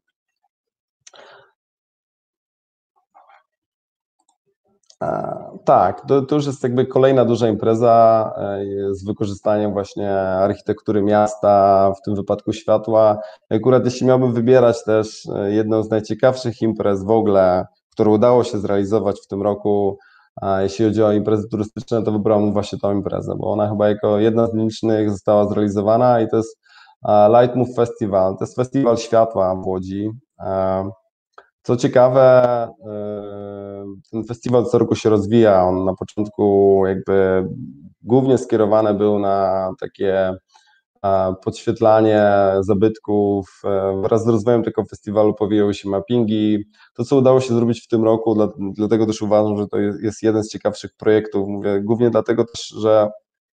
Tak, to, to już jest jakby kolejna duża impreza z wykorzystaniem właśnie architektury miasta, w tym wypadku światła. Akurat jeśli miałbym wybierać też jedną z najciekawszych imprez w ogóle, którą udało się zrealizować w tym roku, jeśli chodzi o imprezy turystyczne, to wybrałem właśnie tą imprezę, bo ona chyba jako jedna z licznych została zrealizowana i to jest Lightmove Festival. To jest festiwal światła w Łodzi. Co ciekawe, ten festiwal co roku się rozwija. On na początku jakby głównie skierowany był na takie podświetlanie zabytków. Wraz z rozwojem tego festiwalu pojawiły się mappingi. To, co udało się zrobić w tym roku, dlatego też uważam, że to jest jeden z ciekawszych projektów. Mówię głównie dlatego też, że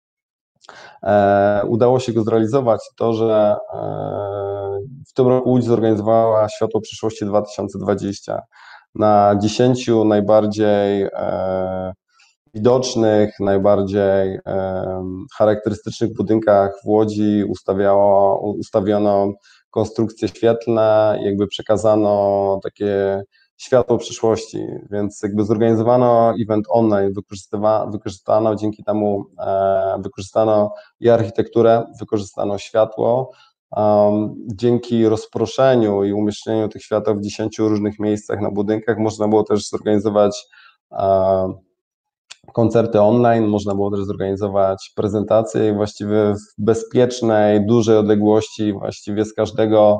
udało się go zrealizować. To, że w tym roku Łódź zorganizowała Światło Przyszłości dwa tysiące dwadzieścia. Na dziesięciu najbardziej widocznych, najbardziej charakterystycznych budynkach w Łodzi ustawiało, ustawiono konstrukcje świetlne, jakby przekazano takie światło przyszłości, więc jakby zorganizowano event online, wykorzystano dzięki temu, wykorzystano i architekturę, wykorzystano światło. Dzięki rozproszeniu i umieszczeniu tych świateł w dziesięciu różnych miejscach na budynkach można było też zorganizować koncerty online, można było też zorganizować prezentacje i właściwie w bezpiecznej, dużej odległości, właściwie z każdego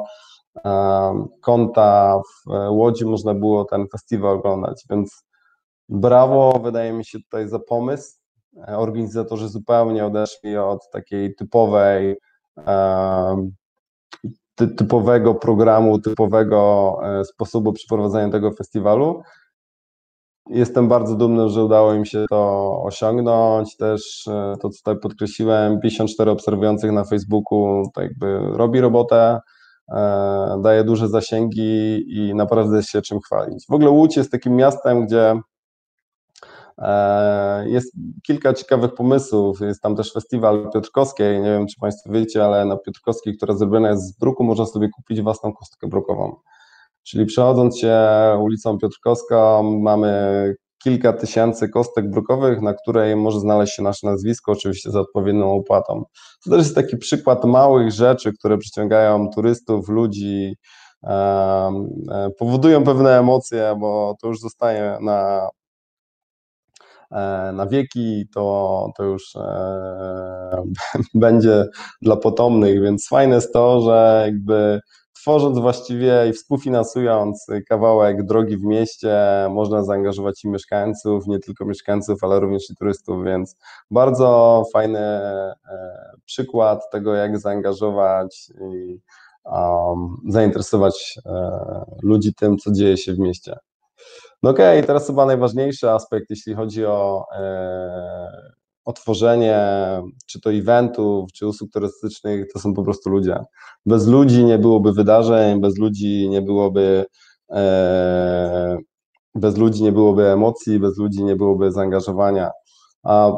kąta w Łodzi można było ten festiwal oglądać, więc brawo, wydaje mi się tutaj za pomysł. Organizatorzy zupełnie odeszli od takiej typowej, ty, typowego programu, typowego sposobu przeprowadzania tego festiwalu. Jestem bardzo dumny, że udało im się to osiągnąć. Też to, co tutaj podkreśliłem, pięćdziesiąt cztery obserwujących na Facebooku, to jakby robi robotę, daje duże zasięgi i naprawdę jest się czym chwalić. W ogóle Łódź jest takim miastem, gdzie jest kilka ciekawych pomysłów. Jest tam też festiwal Piotrkowskiej. Nie wiem, czy Państwo wiecie, ale na Piotrkowskiej, która zrobiona jest z bruku, można sobie kupić własną kostkę brukową. Czyli przechodząc się ulicą Piotrkowską, mamy kilka tysięcy kostek brukowych, na której może znaleźć się nasze nazwisko, oczywiście za odpowiednią opłatą. To też jest taki przykład małych rzeczy, które przyciągają turystów, ludzi, um, powodują pewne emocje, bo to już zostaje na, na wieki, to, to już e, będzie dla potomnych, więc fajne jest to, że jakby tworząc właściwie i współfinansując kawałek drogi w mieście, można zaangażować i mieszkańców, nie tylko mieszkańców, ale również i turystów, więc bardzo fajny przykład tego, jak zaangażować i um, zainteresować ludzi tym, co dzieje się w mieście. No okej, okay, teraz chyba najważniejszy aspekt, jeśli chodzi o e, o tworzenie czy to eventów, czy usług turystycznych, to są po prostu ludzie. Bez ludzi nie byłoby wydarzeń, bez ludzi nie byłoby e, bez ludzi nie byłoby emocji, bez ludzi nie byłoby zaangażowania. A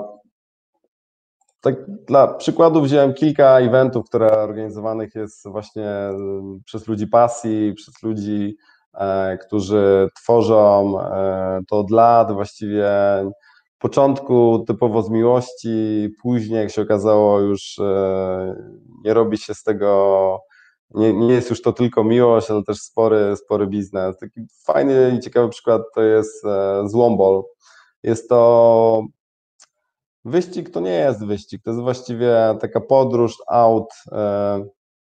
tak dla przykładu wziąłem kilka eventów, które organizowanych jest właśnie przez ludzi pasji, przez ludzi, e, którzy tworzą e, to od lat, właściwie w początku typowo z miłości, później jak się okazało już e, nie robi się z tego, nie, nie jest już to tylko miłość, ale też spory, spory biznes. Taki fajny i ciekawy przykład to jest e, Złombol. Jest to wyścig, to nie jest wyścig, to jest właściwie taka podróż aut, e,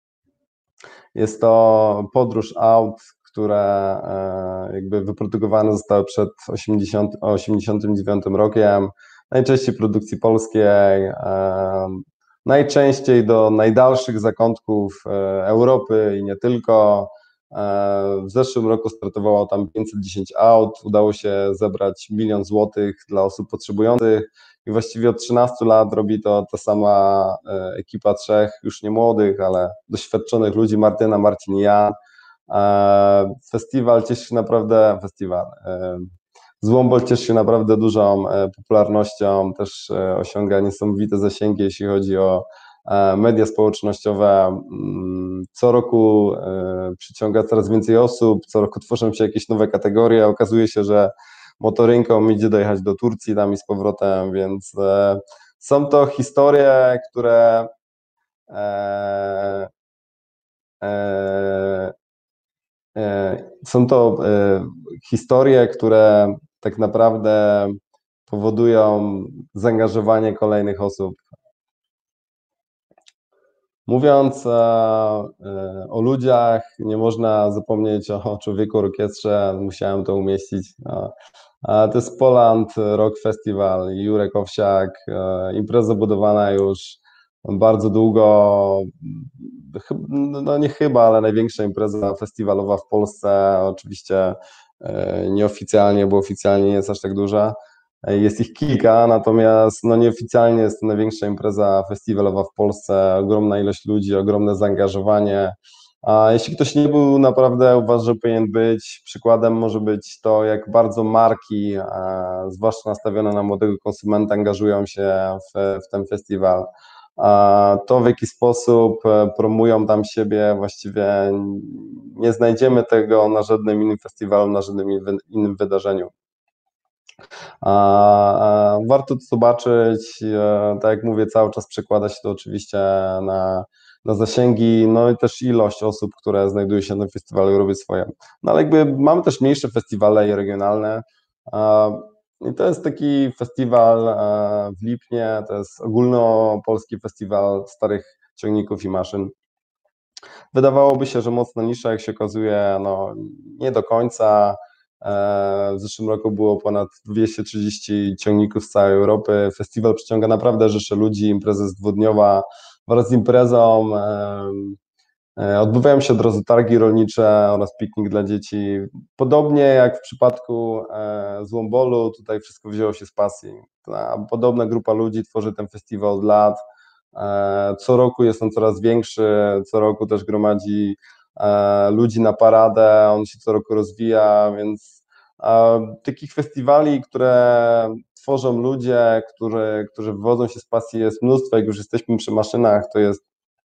jest to podróż aut, które e, jakby wyprodukowane zostały przed osiemdziesiątym dziewiątym rokiem, najczęściej produkcji polskiej, e, najczęściej do najdalszych zakątków e, Europy i nie tylko. E, w zeszłym roku startowało tam pięćset dziesięć aut, udało się zebrać milion złotych dla osób potrzebujących i właściwie od trzynastu lat robi to ta sama e, ekipa trzech, już nie młodych, ale doświadczonych ludzi, Martyna, Marcin i Jan. E, festiwal cieszy się naprawdę, festiwal, e, Złombol cieszy się naprawdę dużą e, popularnością, też e, osiąga niesamowite zasięgi, jeśli chodzi o e, media społecznościowe. Mm, Co roku e, przyciąga coraz więcej osób, co roku tworzą się jakieś nowe kategorie, okazuje się, że motorynką idzie dojechać do Turcji, tam i z powrotem, więc e, są to historie, które e, e, e, są to e, historie, które tak naprawdę powodują zaangażowanie kolejnych osób. Mówiąc e, e, o ludziach, nie można zapomnieć o Człowieku Orkiestrze, musiałem to umieścić. No. To jest Poland Rock Festival, Jurek Owsiak, impreza budowana już bardzo długo, no nie chyba, ale największa impreza festiwalowa w Polsce, oczywiście nieoficjalnie, bo oficjalnie nie jest aż tak duża. Jest ich kilka, natomiast no nieoficjalnie jest to największa impreza festiwalowa w Polsce, ogromna ilość ludzi, ogromne zaangażowanie. A jeśli ktoś nie był, naprawdę uważam, że powinien być. Przykładem może być to, jak bardzo marki, zwłaszcza nastawione na młodego konsumenta, angażują się w, w ten festiwal. To, w jaki sposób promują tam siebie, właściwie nie znajdziemy tego na żadnym innym festiwalu, na żadnym innym wydarzeniu. Warto to zobaczyć, tak jak mówię, cały czas przekłada się to oczywiście na, na zasięgi, no i też ilość osób, które znajdują się na tym festiwalu, robią swoje. No ale jakby mamy też mniejsze festiwale i regionalne. I to jest taki festiwal w Lipnie, to jest ogólnopolski festiwal starych ciągników i maszyn. Wydawałoby się, że mocna nisza, jak się okazuje, no nie do końca. W zeszłym roku było ponad dwieście trzydzieści ciągników z całej Europy. Festiwal przyciąga naprawdę rzesze ludzi, impreza jest dwudniowa. Wraz z imprezą odbywają się od razu targi rolnicze oraz piknik dla dzieci. Podobnie jak w przypadku Złombolu, tutaj wszystko wzięło się z pasji. Ta podobna grupa ludzi tworzy ten festiwal od lat. Co roku jest on coraz większy, co roku też gromadzi ludzi na paradę, on się co roku rozwija, więc takich festiwali, które tworzą ludzie, którzy, którzy wywodzą się z pasji, jest mnóstwo. Jak już jesteśmy przy maszynach, to jest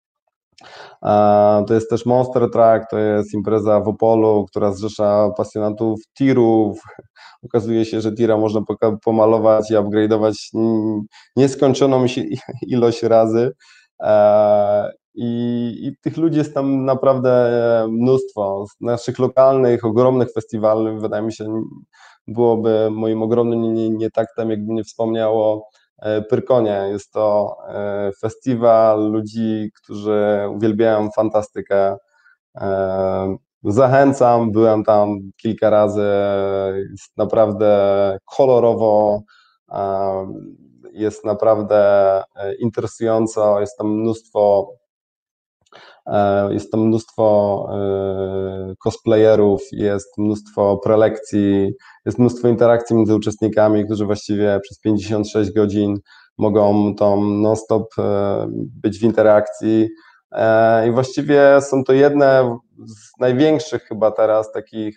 to jest też Monster Truck, to jest impreza w Opolu, która zrzesza pasjonatów tirów. Okazuje się, że tira można pomalować i upgrade'ować nieskończoną ilość razy. I, I tych ludzi jest tam naprawdę mnóstwo. Z naszych lokalnych, ogromnych festiwali, wydaje mi się, byłoby moim ogromnym nietaktem, jakby nie wspomniało Pyrkonie. Jest to festiwal ludzi, którzy uwielbiają fantastykę. Zachęcam, byłem tam kilka razy, jest naprawdę kolorowo, jest naprawdę interesująco, jest tam mnóstwo jest tam mnóstwo cosplayerów, jest mnóstwo prelekcji, jest mnóstwo interakcji między uczestnikami, którzy właściwie przez pięćdziesiąt sześć godzin mogą tą non-stop być w interakcji i właściwie są to jedne z największych chyba teraz takich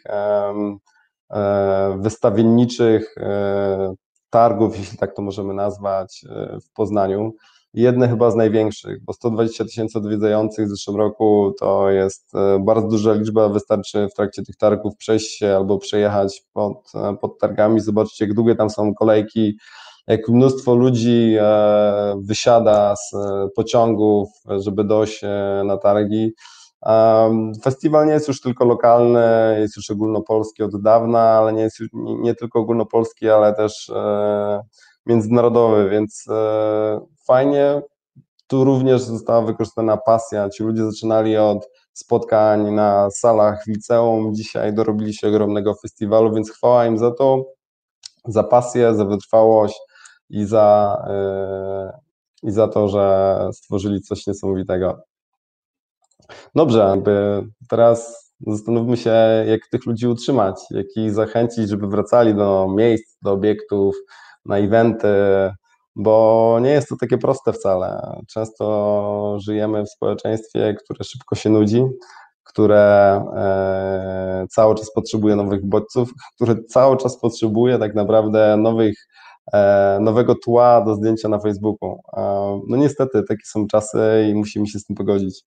wystawienniczych targów, jeśli tak to możemy nazwać, w Poznaniu. Jedne chyba z największych, bo sto dwadzieścia tysięcy odwiedzających w zeszłym roku to jest bardzo duża liczba, wystarczy w trakcie tych targów przejść się albo przejechać pod, pod targami, zobaczcie, jak długie tam są kolejki, jak mnóstwo ludzi wysiada z pociągów, żeby dojść na targi. Festiwal nie jest już tylko lokalny, jest już ogólnopolski od dawna, ale nie jest już nie, nie tylko ogólnopolski, ale też międzynarodowy, więc fajnie. Tu również została wykorzystana pasja. Ci ludzie zaczynali od spotkań na salach w liceum, dzisiaj dorobili się ogromnego festiwalu, więc chwała im za to, za pasję, za wytrwałość i za, yy, i za to, że stworzyli coś niesamowitego. Dobrze, jakby teraz zastanówmy się, jak tych ludzi utrzymać, jak ich zachęcić, żeby wracali do miejsc, do obiektów, na eventy, bo nie jest to takie proste wcale. Często żyjemy w społeczeństwie, które szybko się nudzi, które e, cały czas potrzebuje nowych bodźców, które cały czas potrzebuje tak naprawdę nowych, e, nowego tła do zdjęcia na Facebooku. E, no niestety, takie są czasy i musimy się z tym pogodzić.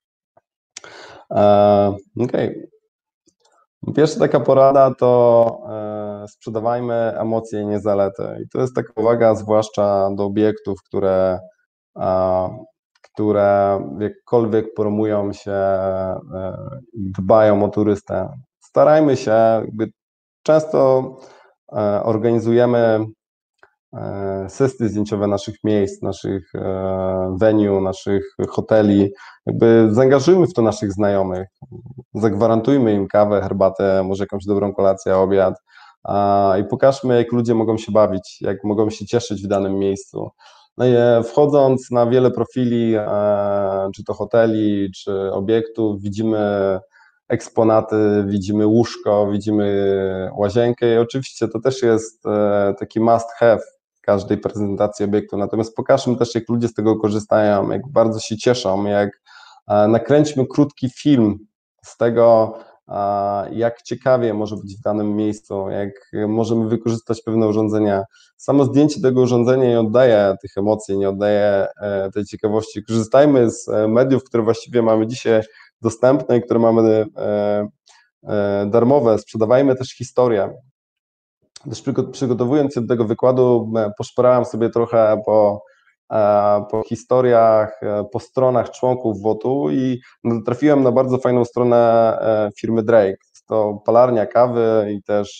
E, Okej. Okay. Pierwsza taka porada to e, sprzedawajmy emocje, nie zalety. I to jest taka uwaga zwłaszcza do obiektów, które, e, które jakkolwiek promują się, e, dbają o turystę. Starajmy się, jakby często e, organizujemy e, sesje zdjęciowe naszych miejsc, naszych e, venue, naszych hoteli. Jakby zaangażujmy w to naszych znajomych. Zagwarantujmy im kawę, herbatę, może jakąś dobrą kolację, obiad a, i pokażmy, jak ludzie mogą się bawić, jak mogą się cieszyć w danym miejscu. No i wchodząc na wiele profili, e, czy to hoteli, czy obiektów, widzimy eksponaty, widzimy łóżko, widzimy łazienkę i oczywiście to też jest e, taki must have każdej prezentacji obiektu, natomiast pokażmy też, jak ludzie z tego korzystają, jak bardzo się cieszą, jak e, nakręćmy krótki film z tego, jak ciekawie może być w danym miejscu, jak możemy wykorzystać pewne urządzenia. Samo zdjęcie tego urządzenia nie oddaje tych emocji, nie oddaje tej ciekawości. Korzystajmy z mediów, które właściwie mamy dzisiaj dostępne i które mamy darmowe. Sprzedawajmy też historię. Też przygotowując się do tego wykładu, poszperałem sobie trochę po po historiach, po stronach członków W O T-u i trafiłem na bardzo fajną stronę firmy Drake. Jest to palarnia kawy i też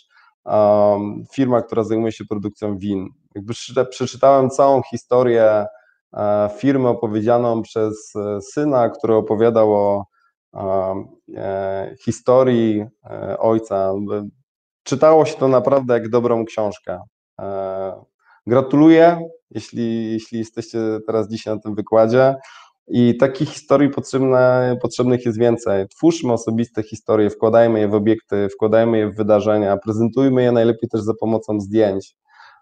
um, firma, która zajmuje się produkcją win. Jakby przeczytałem całą historię e, firmy opowiedzianą przez e, syna, który opowiadał o e, historii e, ojca. Czytało się to naprawdę jak dobrą książkę. E, gratuluję, jeśli, jeśli jesteście teraz dzisiaj na tym wykładzie. I takich historii potrzebne, potrzebnych jest więcej. Twórzmy osobiste historie, wkładajmy je w obiekty, wkładajmy je w wydarzenia, prezentujmy je najlepiej też za pomocą zdjęć.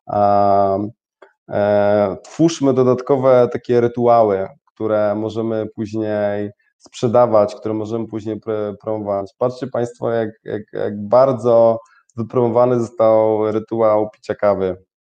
Twórzmy dodatkowe takie rytuały, które możemy później sprzedawać, które możemy później promować. Patrzcie Państwo, jak, jak, jak bardzo wypromowany został rytuał picia kawy.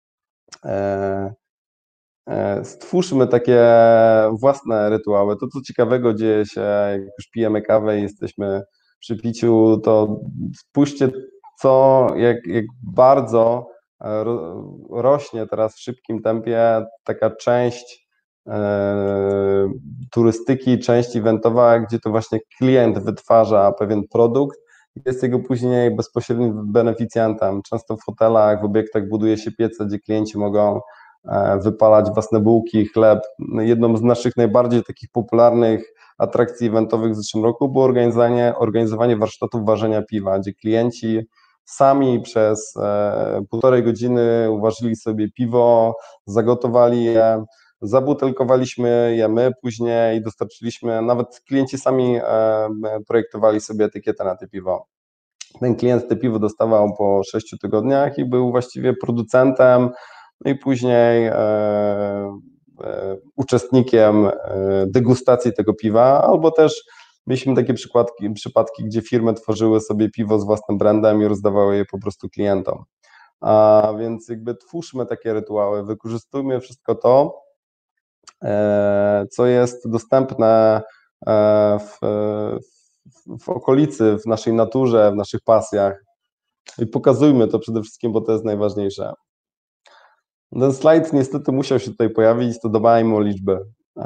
Stwórzmy takie własne rytuały. To, co ciekawego dzieje się, jak już pijemy kawę i jesteśmy przy piciu, to spójrzcie, co, jak, jak bardzo rośnie teraz w szybkim tempie taka część e, turystyki, część eventowa, gdzie to właśnie klient wytwarza pewien produkt i jest jego później bezpośrednim beneficjentem. Często w hotelach, w obiektach buduje się piece, gdzie klienci mogą wypalać własne bułki, chleb. Jedną z naszych najbardziej takich popularnych atrakcji eventowych w zeszłym roku było organizowanie, organizowanie warsztatów ważenia piwa, gdzie klienci sami przez e, półtorej godziny uważyli sobie piwo, zagotowali je, zabutelkowaliśmy je my później i dostarczyliśmy, nawet klienci sami e, projektowali sobie etykietę na te piwo. Ten klient te piwo dostawał po sześciu tygodniach i był właściwie producentem, no i później e, e, uczestnikiem e, degustacji tego piwa, albo też mieliśmy takie przykładki, przypadki, gdzie firmy tworzyły sobie piwo z własnym brandem i rozdawały je po prostu klientom. A więc jakby twórzmy takie rytuały, wykorzystujmy wszystko to, e, co jest dostępne e, w, w, w okolicy, w naszej naturze, w naszych pasjach i pokazujmy to przede wszystkim, bo to jest najważniejsze. Ten slajd niestety musiał się tutaj pojawić, to dbajmy o liczby.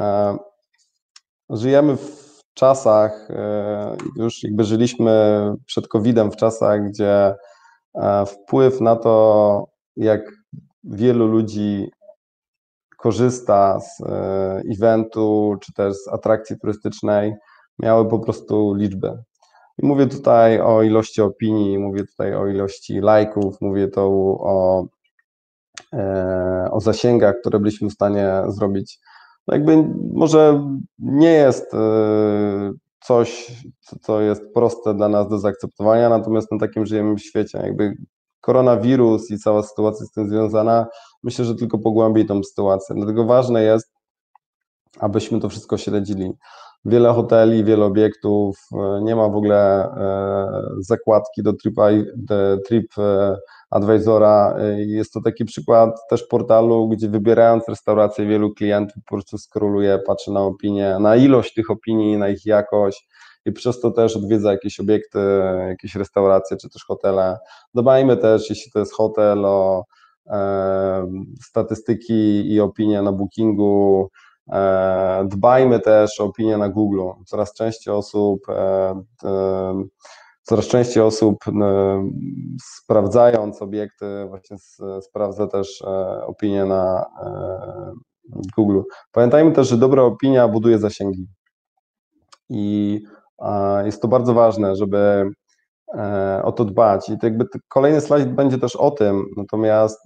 Żyjemy w czasach, już jakby żyliśmy przed kowidem w czasach, gdzie wpływ na to, jak wielu ludzi korzysta z eventu, czy też z atrakcji turystycznej, miały po prostu liczby. I mówię tutaj o ilości opinii, mówię tutaj o ilości lajków, mówię to o o zasięgach, które byliśmy w stanie zrobić. No jakby może nie jest coś, co jest proste dla nas do zaakceptowania, natomiast na takim żyjemy w świecie. Jakby koronawirus i cała sytuacja z tym związana, myślę, że tylko pogłębi tą sytuację. Dlatego ważne jest, abyśmy to wszystko śledzili. Wiele hoteli, wiele obiektów, nie ma w ogóle zakładki do Trip, do Trip Advisora. Jest to taki przykład też portalu, gdzie wybierając restaurację, wielu klientów po prostu skroluje, patrzy na opinie, na ilość tych opinii, na ich jakość i przez to też odwiedza jakieś obiekty, jakieś restauracje czy też hotele. Dbajmy też, jeśli to jest hotel, o e, statystyki i opinie na Bookingu. E, dbajmy też o opinię na Google. Coraz częściej osób e, e, Coraz częściej osób sprawdzając obiekty właśnie sprawdza też opinię na Google. Pamiętajmy też, że dobra opinia buduje zasięgi i jest to bardzo ważne, żeby o to dbać. I to jakby kolejny slajd będzie też o tym, natomiast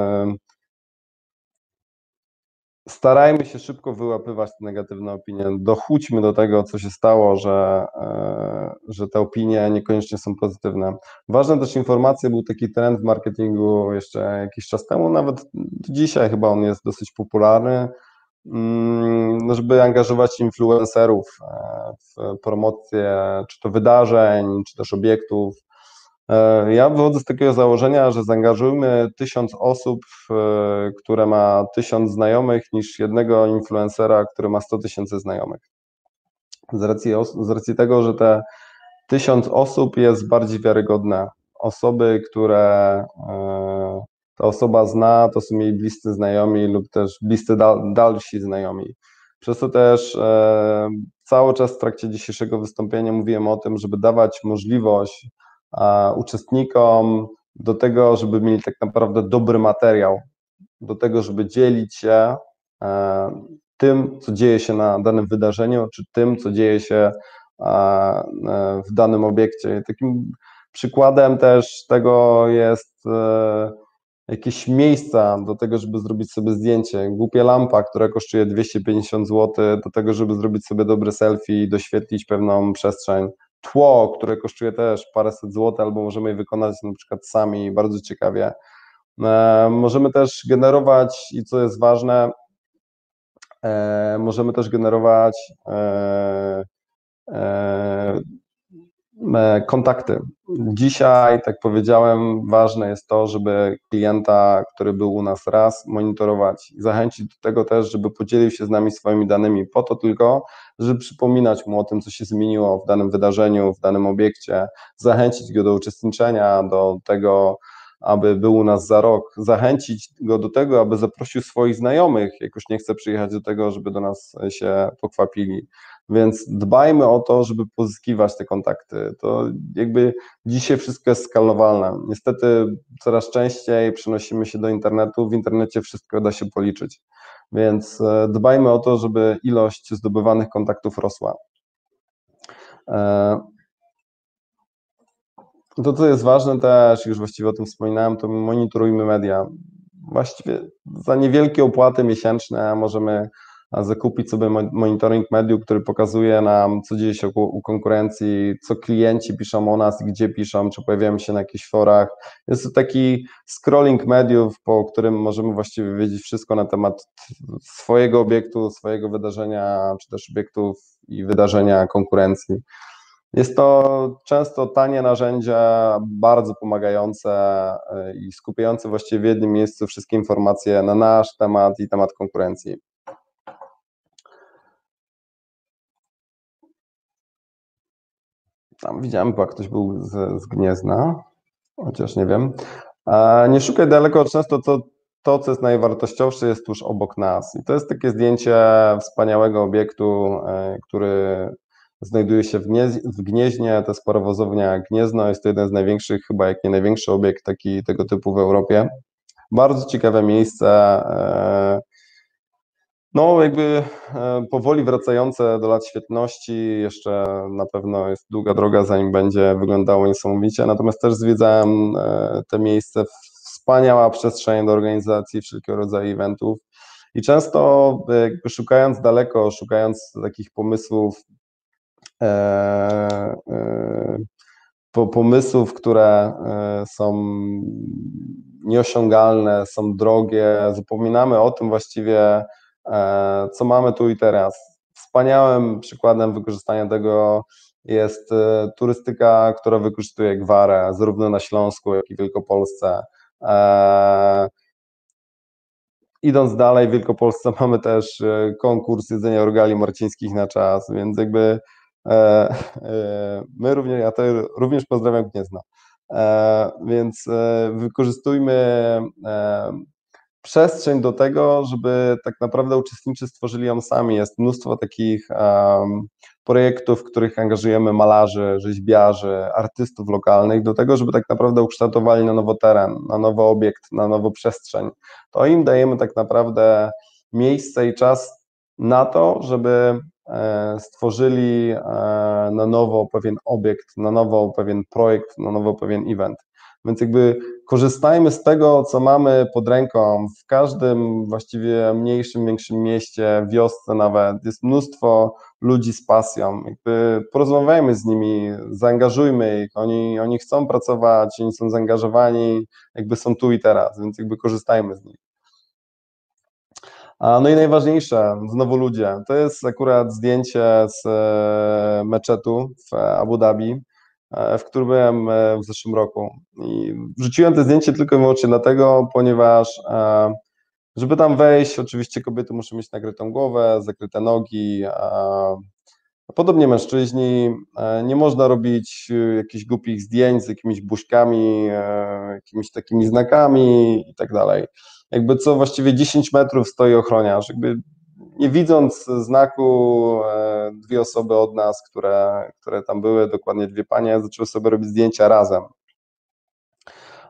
starajmy się szybko wyłapywać te negatywne opinie, dochódźmy do tego, co się stało, że, że te opinie niekoniecznie są pozytywne. Ważna też informacja, był taki trend w marketingu jeszcze jakiś czas temu, nawet dzisiaj chyba on jest dosyć popularny, żeby angażować influencerów w promocję czy to wydarzeń, czy też obiektów. Ja wychodzę z takiego założenia, że zaangażujmy tysiąc osób, które ma tysiąc znajomych, niż jednego influencera, który ma sto tysięcy znajomych. Z racji, z racji tego, że te tysiąc osób jest bardziej wiarygodne. Osoby, które ta osoba zna, to są jej bliscy znajomi lub też bliscy dal, dalsi znajomi. Przez to też e, cały czas w trakcie dzisiejszego wystąpienia mówiłem o tym, żeby dawać możliwość a, uczestnikom do tego, żeby mieli tak naprawdę dobry materiał, do tego, żeby dzielić się tym, co dzieje się na danym wydarzeniu, czy tym, co dzieje się w danym obiekcie. Takim przykładem też tego jest jakieś miejsca do tego, żeby zrobić sobie zdjęcie. Głupia lampa, która kosztuje dwieście pięćdziesiąt złotych, do tego, żeby zrobić sobie dobre selfie i doświetlić pewną przestrzeń. Tło, które kosztuje też paręset złotych, albo możemy je wykonać na przykład sami, bardzo ciekawie. Możemy też generować, i co jest ważne, możemy też generować kontakty. Dzisiaj, tak powiedziałem, ważne jest to, żeby klienta, który był u nas raz, monitorować, zachęcić do tego też, żeby podzielił się z nami swoimi danymi, po to tylko, żeby przypominać mu o tym, co się zmieniło w danym wydarzeniu, w danym obiekcie, zachęcić go do uczestniczenia, do tego, aby był u nas za rok, zachęcić go do tego, aby zaprosił swoich znajomych, jak już nie chce przyjechać do tego, żeby do nas się pokwapili. Więc dbajmy o to, żeby pozyskiwać te kontakty. To jakby dzisiaj wszystko jest skalowalne. Niestety coraz częściej przenosimy się do internetu, w internecie wszystko da się policzyć. Więc dbajmy o to, żeby ilość zdobywanych kontaktów rosła. To, co jest ważne też, już właściwie o tym wspominałem, to monitorujmy media. Właściwie za niewielkie opłaty miesięczne możemy zakupić sobie monitoring mediów, który pokazuje nam, co dzieje się u konkurencji, co klienci piszą o nas, gdzie piszą, czy pojawiają się na jakichś forach. Jest to taki scrolling mediów, po którym możemy właściwie wiedzieć wszystko na temat swojego obiektu, swojego wydarzenia, czy też obiektów i wydarzenia konkurencji. Jest to często tanie narzędzia, bardzo pomagające i skupiające właściwie w jednym miejscu wszystkie informacje na nasz temat i temat konkurencji. Tam widziałem, bo ktoś był z, z Gniezna, chociaż nie wiem. Nie szukaj daleko, często to, to, co jest najwartościowsze, jest tuż obok nas. I to jest takie zdjęcie wspaniałego obiektu, który znajduje się w, Gnieźnie, w Gnieźnie, to jest parowozownia Gniezno, jest to jeden z największych, chyba jak nie największy obiekt taki, tego typu w Europie. Bardzo ciekawe miejsce, no jakby powoli wracające do lat świetności, jeszcze na pewno jest długa droga, zanim będzie wyglądało niesamowicie, natomiast też zwiedzałem te miejsce, wspaniała przestrzeń do organizacji wszelkiego rodzaju eventów i często jakby szukając daleko, szukając takich pomysłów, E, e, po, pomysłów, które są nieosiągalne, są drogie, zapominamy o tym właściwie, co mamy tu i teraz. Wspaniałym przykładem wykorzystania tego jest turystyka, która wykorzystuje gwarę, zarówno na Śląsku, jak i w Wielkopolsce. Idąc dalej, w Wielkopolsce mamy też konkurs jedzenia rogali marcińskich na czas, więc jakby my również, ja to również pozdrawiam Gniezno, więc wykorzystujmy przestrzeń do tego, żeby tak naprawdę uczestnicy stworzyli ją sami. Jest mnóstwo takich projektów, w których angażujemy malarzy, rzeźbiarzy, artystów lokalnych do tego, żeby tak naprawdę ukształtowali na nowo teren, na nowy obiekt, na nową przestrzeń. To im dajemy tak naprawdę miejsce i czas na to, żeby stworzyli na nowo pewien obiekt, na nowo pewien projekt, na nowo pewien event. Więc jakby korzystajmy z tego, co mamy pod ręką. W każdym właściwie mniejszym, większym mieście, wiosce nawet, jest mnóstwo ludzi z pasją. Jakby porozmawiajmy z nimi, zaangażujmy ich. Oni, oni chcą pracować, oni są zaangażowani, jakby są tu i teraz, więc jakby korzystajmy z nich. No i najważniejsze, znowu ludzie. To jest akurat zdjęcie z meczetu w Abu Dhabi, w którym byłem w zeszłym roku. I wrzuciłem to zdjęcie tylko i wyłącznie dlatego, ponieważ żeby tam wejść, oczywiście kobiety muszą mieć nakrytą głowę, zakryte nogi, podobnie mężczyźni. Nie można robić jakichś głupich zdjęć z jakimiś buźkami, jakimiś takimi znakami i tak dalej. Jakby co właściwie dziesięć metrów stoi ochroniarz, jakby nie widząc znaku, dwie osoby od nas, które, które tam były, dokładnie dwie panie, zaczęły sobie robić zdjęcia razem.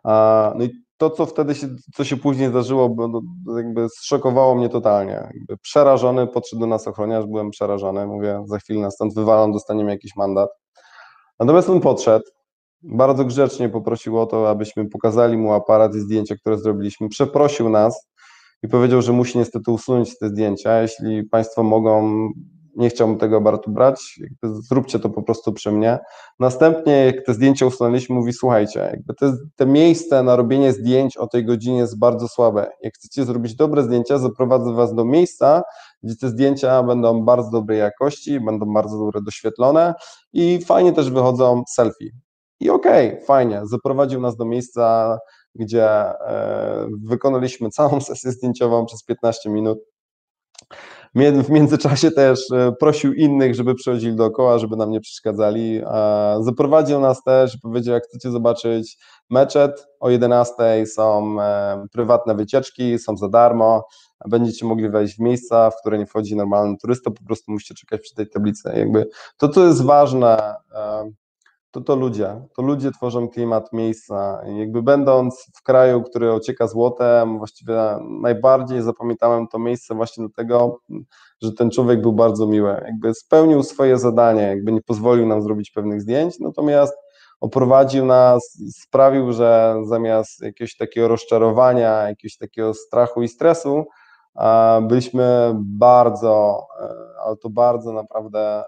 No i to, co wtedy się, co się później zdarzyło, bo jakby zszokowało mnie totalnie. Jakby przerażony, podszedł do nas ochroniarz, byłem przerażony, mówię, za chwilę nas stąd wywalam, dostaniemy jakiś mandat. Natomiast on podszedł, bardzo grzecznie poprosił o to, abyśmy pokazali mu aparat i zdjęcia, które zrobiliśmy, przeprosił nas i powiedział, że musi niestety usunąć te zdjęcia. Jeśli Państwo mogą, nie chciałbym tego aparatu brać, jakby zróbcie to po prostu przy mnie. Następnie, jak te zdjęcia usunęliśmy, mówi, słuchajcie, jakby te, te miejsce na robienie zdjęć o tej godzinie jest bardzo słabe. Jak chcecie zrobić dobre zdjęcia, zaprowadzę Was do miejsca, gdzie te zdjęcia będą bardzo dobrej jakości, będą bardzo dobre doświetlone i fajnie też wychodzą selfie. I okej, okay, fajnie, zaprowadził nas do miejsca, gdzie e, wykonaliśmy całą sesję zdjęciową przez piętnaście minut. W międzyczasie też prosił innych, żeby przychodzili dookoła, żeby nam nie przeszkadzali. Zaprowadził nas też i powiedział, jak chcecie zobaczyć meczet, o jedenastej są prywatne wycieczki, są za darmo, będziecie mogli wejść w miejsca, w które nie wchodzi normalny turysta, po prostu musicie czekać przy tej tablicy. Jakby to, co jest ważne, to to ludzie, to ludzie tworzą klimat miejsca. I jakby będąc w kraju, który ocieka złotem, właściwie najbardziej zapamiętałem to miejsce właśnie dlatego, że ten człowiek był bardzo miły. Jakby spełnił swoje zadanie, jakby nie pozwolił nam zrobić pewnych zdjęć, natomiast oprowadził nas i sprawił, że zamiast jakiegoś takiego rozczarowania, jakiegoś takiego strachu i stresu, byliśmy bardzo, ale to bardzo naprawdę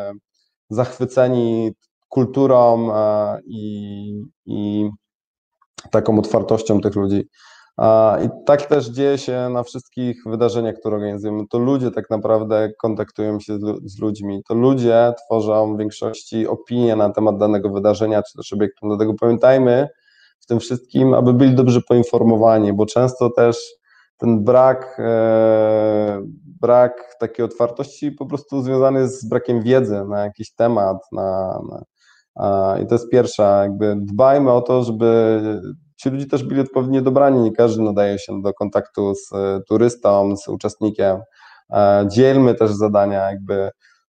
zachwyceni kulturą i, i taką otwartością tych ludzi. I tak też dzieje się na wszystkich wydarzeniach, które organizujemy. To ludzie tak naprawdę kontaktują się z ludźmi, to ludzie tworzą w większości opinie na temat danego wydarzenia, czy też obiektu. Dlatego pamiętajmy w tym wszystkim, aby byli dobrze poinformowani, bo często też ten brak, e, brak takiej otwartości po prostu związany jest z brakiem wiedzy na jakiś temat, na, na i to jest pierwsza, jakby dbajmy o to, żeby ci ludzie też byli odpowiednio dobrani, nie każdy nadaje się do kontaktu z turystą, z uczestnikiem, dzielmy też zadania jakby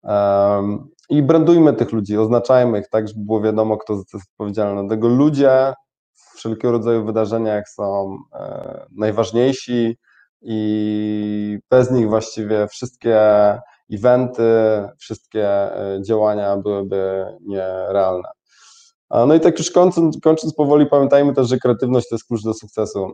i brandujmy tych ludzi, oznaczajmy ich tak, żeby było wiadomo, kto za to jest odpowiedzialny. Dlatego ludzie w wszelkiego rodzaju wydarzeniach są najważniejsi i bez nich właściwie wszystkie eventy, wszystkie działania byłyby nierealne. No i tak już kończąc, kończąc powoli, pamiętajmy też, że kreatywność to jest klucz do sukcesu.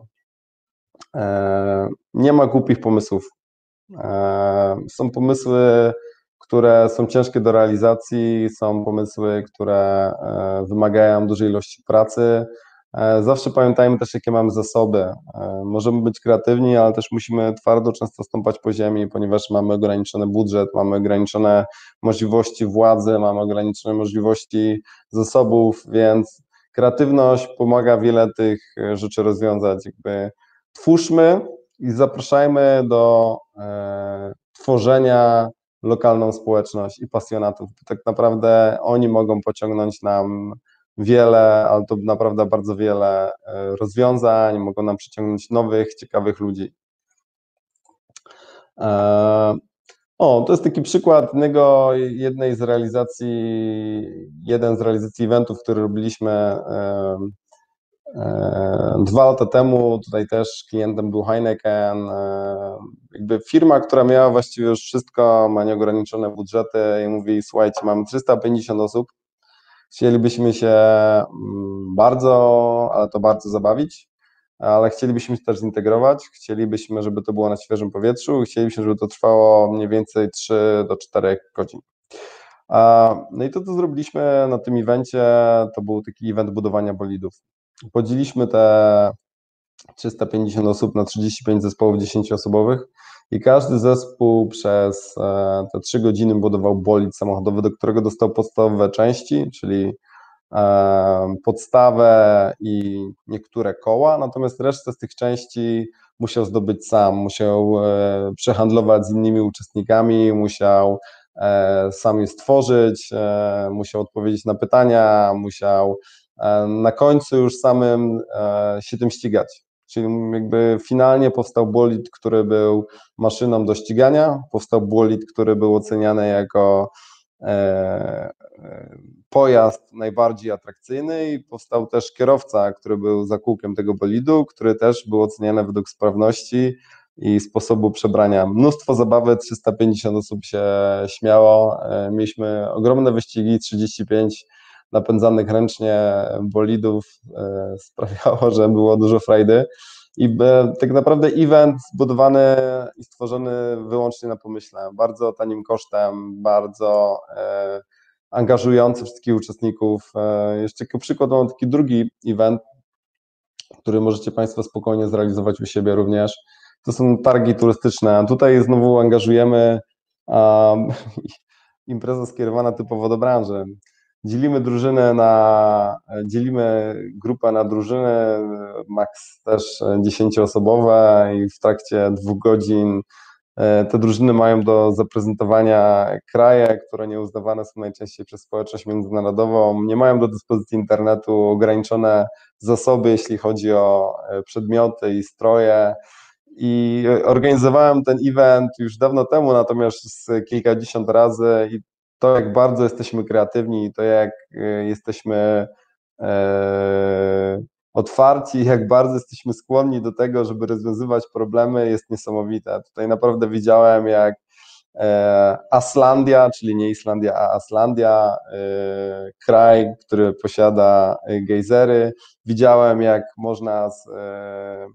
Nie ma głupich pomysłów. Są pomysły, które są ciężkie do realizacji, są pomysły, które wymagają dużej ilości pracy. Zawsze pamiętajmy też, jakie mamy zasoby. Możemy być kreatywni, ale też musimy twardo często stąpać po ziemi, ponieważ mamy ograniczony budżet, mamy ograniczone możliwości władzy, mamy ograniczone możliwości zasobów, więc kreatywność pomaga wiele tych rzeczy rozwiązać. Jakby twórzmy i zapraszajmy do e, tworzenia lokalną społeczność i pasjonatów. Tak naprawdę oni mogą pociągnąć nam wiele, ale to naprawdę bardzo wiele rozwiązań, mogą nam przyciągnąć nowych, ciekawych ludzi. O, to jest taki przykład jednego, jednej z realizacji, jeden z realizacji eventów, który robiliśmy dwa lata temu. Tutaj też klientem był Heineken, jakby firma, która miała właściwie już wszystko, ma nieograniczone budżety i mówi, słuchajcie, mamy trzysta pięćdziesiąt osób, chcielibyśmy się bardzo, ale to bardzo zabawić, ale chcielibyśmy się też zintegrować, chcielibyśmy, żeby to było na świeżym powietrzu, chcielibyśmy, żeby to trwało mniej więcej trzy do czterech godzin. No i to, co zrobiliśmy na tym evencie, to był taki event budowania bolidów. Podzieliliśmy te trzysta pięćdziesiąt osób na trzydzieści pięć zespołów dziesięcioosobowych i każdy zespół przez te trzy godziny budował bolid samochodowy, do którego dostał podstawowe części, czyli podstawę i niektóre koła, natomiast resztę z tych części musiał zdobyć sam, musiał przehandlować z innymi uczestnikami, musiał sam je stworzyć, musiał odpowiedzieć na pytania, musiał na końcu już samym się tym ścigać. Czyli jakby finalnie powstał bolid, który był maszyną do ścigania, powstał bolid, który był oceniany jako pojazd najbardziej atrakcyjny i powstał też kierowca, który był zakółkiem tego bolidu, który też był oceniany według sprawności i sposobu przebrania. Mnóstwo zabawy, trzysta pięćdziesiąt osób się śmiało, mieliśmy ogromne wyścigi, trzydzieści pięć napędzanych ręcznie bolidów sprawiało, że było dużo frajdy. I tak naprawdę event zbudowany i stworzony wyłącznie na pomyśle, bardzo tanim kosztem, bardzo e, angażujący wszystkich uczestników. E, jeszcze jako przykład mam taki drugi event, który możecie Państwo spokojnie zrealizować u siebie również. To są targi turystyczne. Tutaj znowu angażujemy um, impreza skierowana typowo do branży. Dzielimy drużynę na, dzielimy grupę na drużyny, maks też dziesięcioosobowe i w trakcie dwóch godzin te drużyny mają do zaprezentowania kraje, które nie uznawane są najczęściej przez społeczność międzynarodową, nie mają do dyspozycji internetu, ograniczone zasoby, jeśli chodzi o przedmioty i stroje. I organizowałem ten event już dawno temu, natomiast z kilkadziesiąt razy i to, jak bardzo jesteśmy kreatywni, to jak jesteśmy e, otwarci, jak bardzo jesteśmy skłonni do tego, żeby rozwiązywać problemy, jest niesamowite. Tutaj naprawdę widziałem, jak e, Aslandia, czyli nie Islandia, a Aslandia, e, kraj, który posiada gejzery. Widziałem, jak można z e,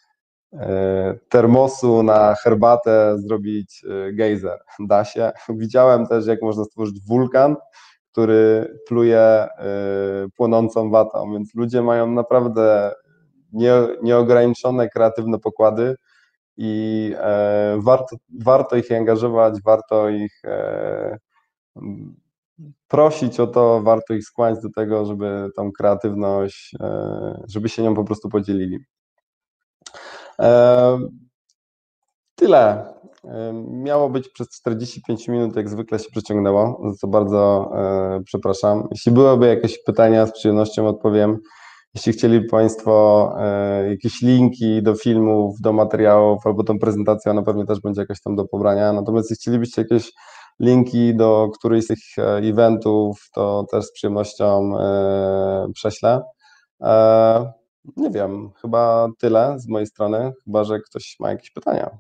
termosu na herbatę zrobić gejzer. Da się. Widziałem też, jak można stworzyć wulkan, który pluje płonącą watą, więc ludzie mają naprawdę nie, nieograniczone kreatywne pokłady i warto, warto ich angażować, warto ich prosić o to, warto ich skłaniać do tego, żeby tą kreatywność, żeby się nią po prostu podzielili. Tyle. Miało być przez czterdzieści pięć minut, jak zwykle się przeciągnęło, za co bardzo przepraszam. Jeśli byłyby jakieś pytania, z przyjemnością odpowiem. Jeśli chcieliby Państwo jakieś linki do filmów, do materiałów albo tą prezentację, ona pewnie też będzie jakaś tam do pobrania. Natomiast jeśli chcielibyście jakieś linki do którejś z tych eventów, to też z przyjemnością prześlę. Nie wiem, chyba tyle z mojej strony, chyba że ktoś ma jakieś pytania.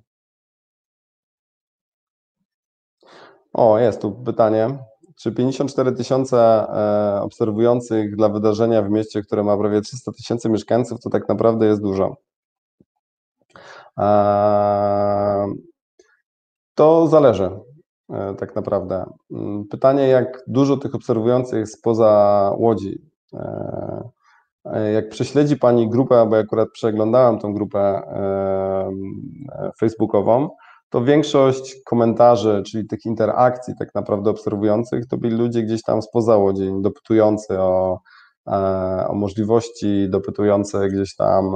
O, jest tu pytanie. Czy pięćdziesiąt cztery tysiące obserwujących dla wydarzenia w mieście, które ma prawie trzysta tysięcy mieszkańców, to tak naprawdę jest dużo? To zależy tak naprawdę. Pytanie, jak dużo tych obserwujących spoza Łodzi. Jak prześledzi Pani grupę, bo ja akurat przeglądałem tą grupę facebookową, to większość komentarzy, czyli tych interakcji tak naprawdę obserwujących, to byli ludzie gdzieś tam spoza Łodzi, dopytujący o, o możliwości, dopytujący gdzieś tam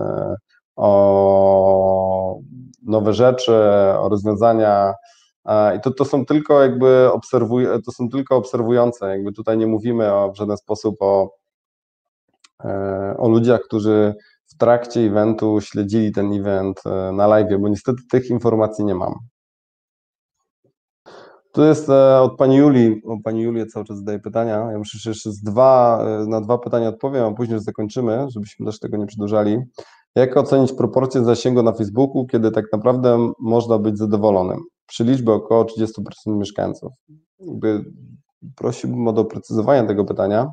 o nowe rzeczy, o rozwiązania. I to, to są tylko jakby obserwuj, to są tylko obserwujące, jakby tutaj nie mówimy o, w żaden sposób o o ludziach, którzy w trakcie eventu śledzili ten event na live, bo niestety tych informacji nie mam. Tu jest od Pani Julii, o Pani Julię cały czas zadaję pytania, ja muszę jeszcze z dwa, na dwa pytania odpowiem, a później już zakończymy, żebyśmy też tego nie przedłużali. Jak ocenić proporcję zasięgu na Facebooku, kiedy tak naprawdę można być zadowolonym? Przy liczbie około trzydziestu procent mieszkańców. Jakby prosiłbym o doprecyzowanie tego pytania.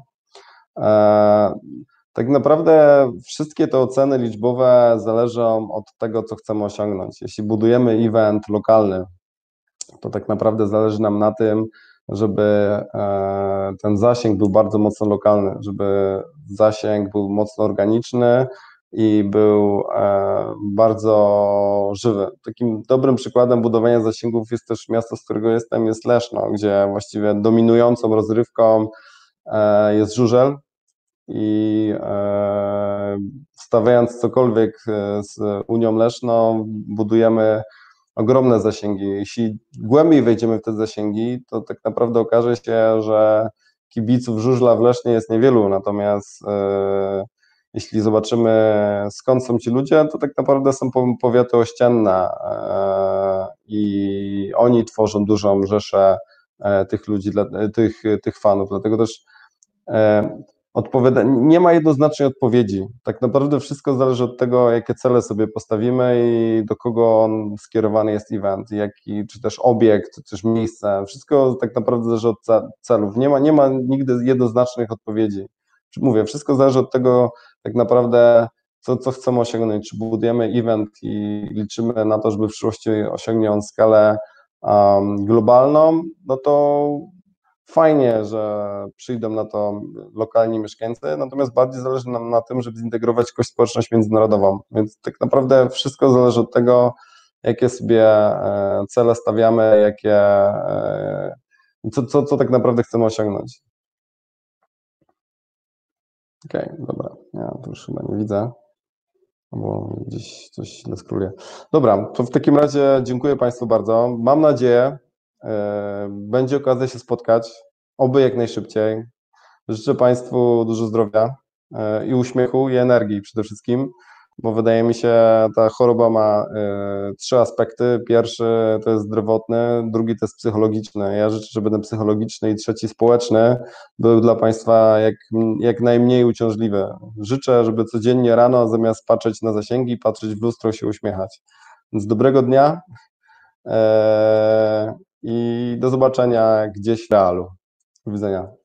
Tak naprawdę wszystkie te oceny liczbowe zależą od tego, co chcemy osiągnąć. Jeśli budujemy event lokalny, to tak naprawdę zależy nam na tym, żeby ten zasięg był bardzo mocno lokalny, żeby zasięg był mocno organiczny i był bardzo żywy. Takim dobrym przykładem budowania zasięgów jest też miasto, z którego jestem, jest Leszno, gdzie właściwie dominującą rozrywką jest żużel. I e, stawiając cokolwiek z Unią Leszną, budujemy ogromne zasięgi. Jeśli głębiej wejdziemy w te zasięgi, to tak naprawdę okaże się, że kibiców żużla w Lesznie jest niewielu, natomiast e, jeśli zobaczymy, skąd są ci ludzie, to tak naprawdę są powiaty ościenne e, i oni tworzą dużą rzeszę tych ludzi, dla, tych, tych fanów, dlatego też odpowiada, nie ma jednoznacznej odpowiedzi. Tak naprawdę wszystko zależy od tego, jakie cele sobie postawimy i do kogo on skierowany jest event, jaki, czy też obiekt, czy też miejsce. Wszystko tak naprawdę zależy od celów. Nie ma, nie ma nigdy jednoznacznych odpowiedzi. Mówię, wszystko zależy od tego tak naprawdę, co, co chcemy osiągnąć. Czy budujemy event i liczymy na to, żeby w przyszłości osiągnie on skalę um, globalną, no to fajnie, że przyjdą na to lokalni mieszkańcy, natomiast bardziej zależy nam na tym, żeby zintegrować jakoś społeczność międzynarodową, więc tak naprawdę wszystko zależy od tego, jakie sobie cele stawiamy, jakie, co, co, co tak naprawdę chcemy osiągnąć. Okej, okay, dobra, ja to już chyba nie widzę, bo gdzieś coś źle skróluję. Dobra, to w takim razie dziękuję Państwu bardzo. Mam nadzieję, będzie okazja się spotkać, oby jak najszybciej. Życzę Państwu dużo zdrowia i uśmiechu i energii przede wszystkim, bo wydaje mi się, ta choroba ma trzy aspekty. Pierwszy to jest zdrowotny, drugi to jest psychologiczny. Ja życzę, żeby ten psychologiczny i trzeci społeczny był dla Państwa jak, jak najmniej uciążliwy. Życzę, żeby codziennie rano zamiast patrzeć na zasięgi, patrzeć w lustro i się uśmiechać. Więc dobrego dnia i do zobaczenia gdzieś w realu. Do widzenia.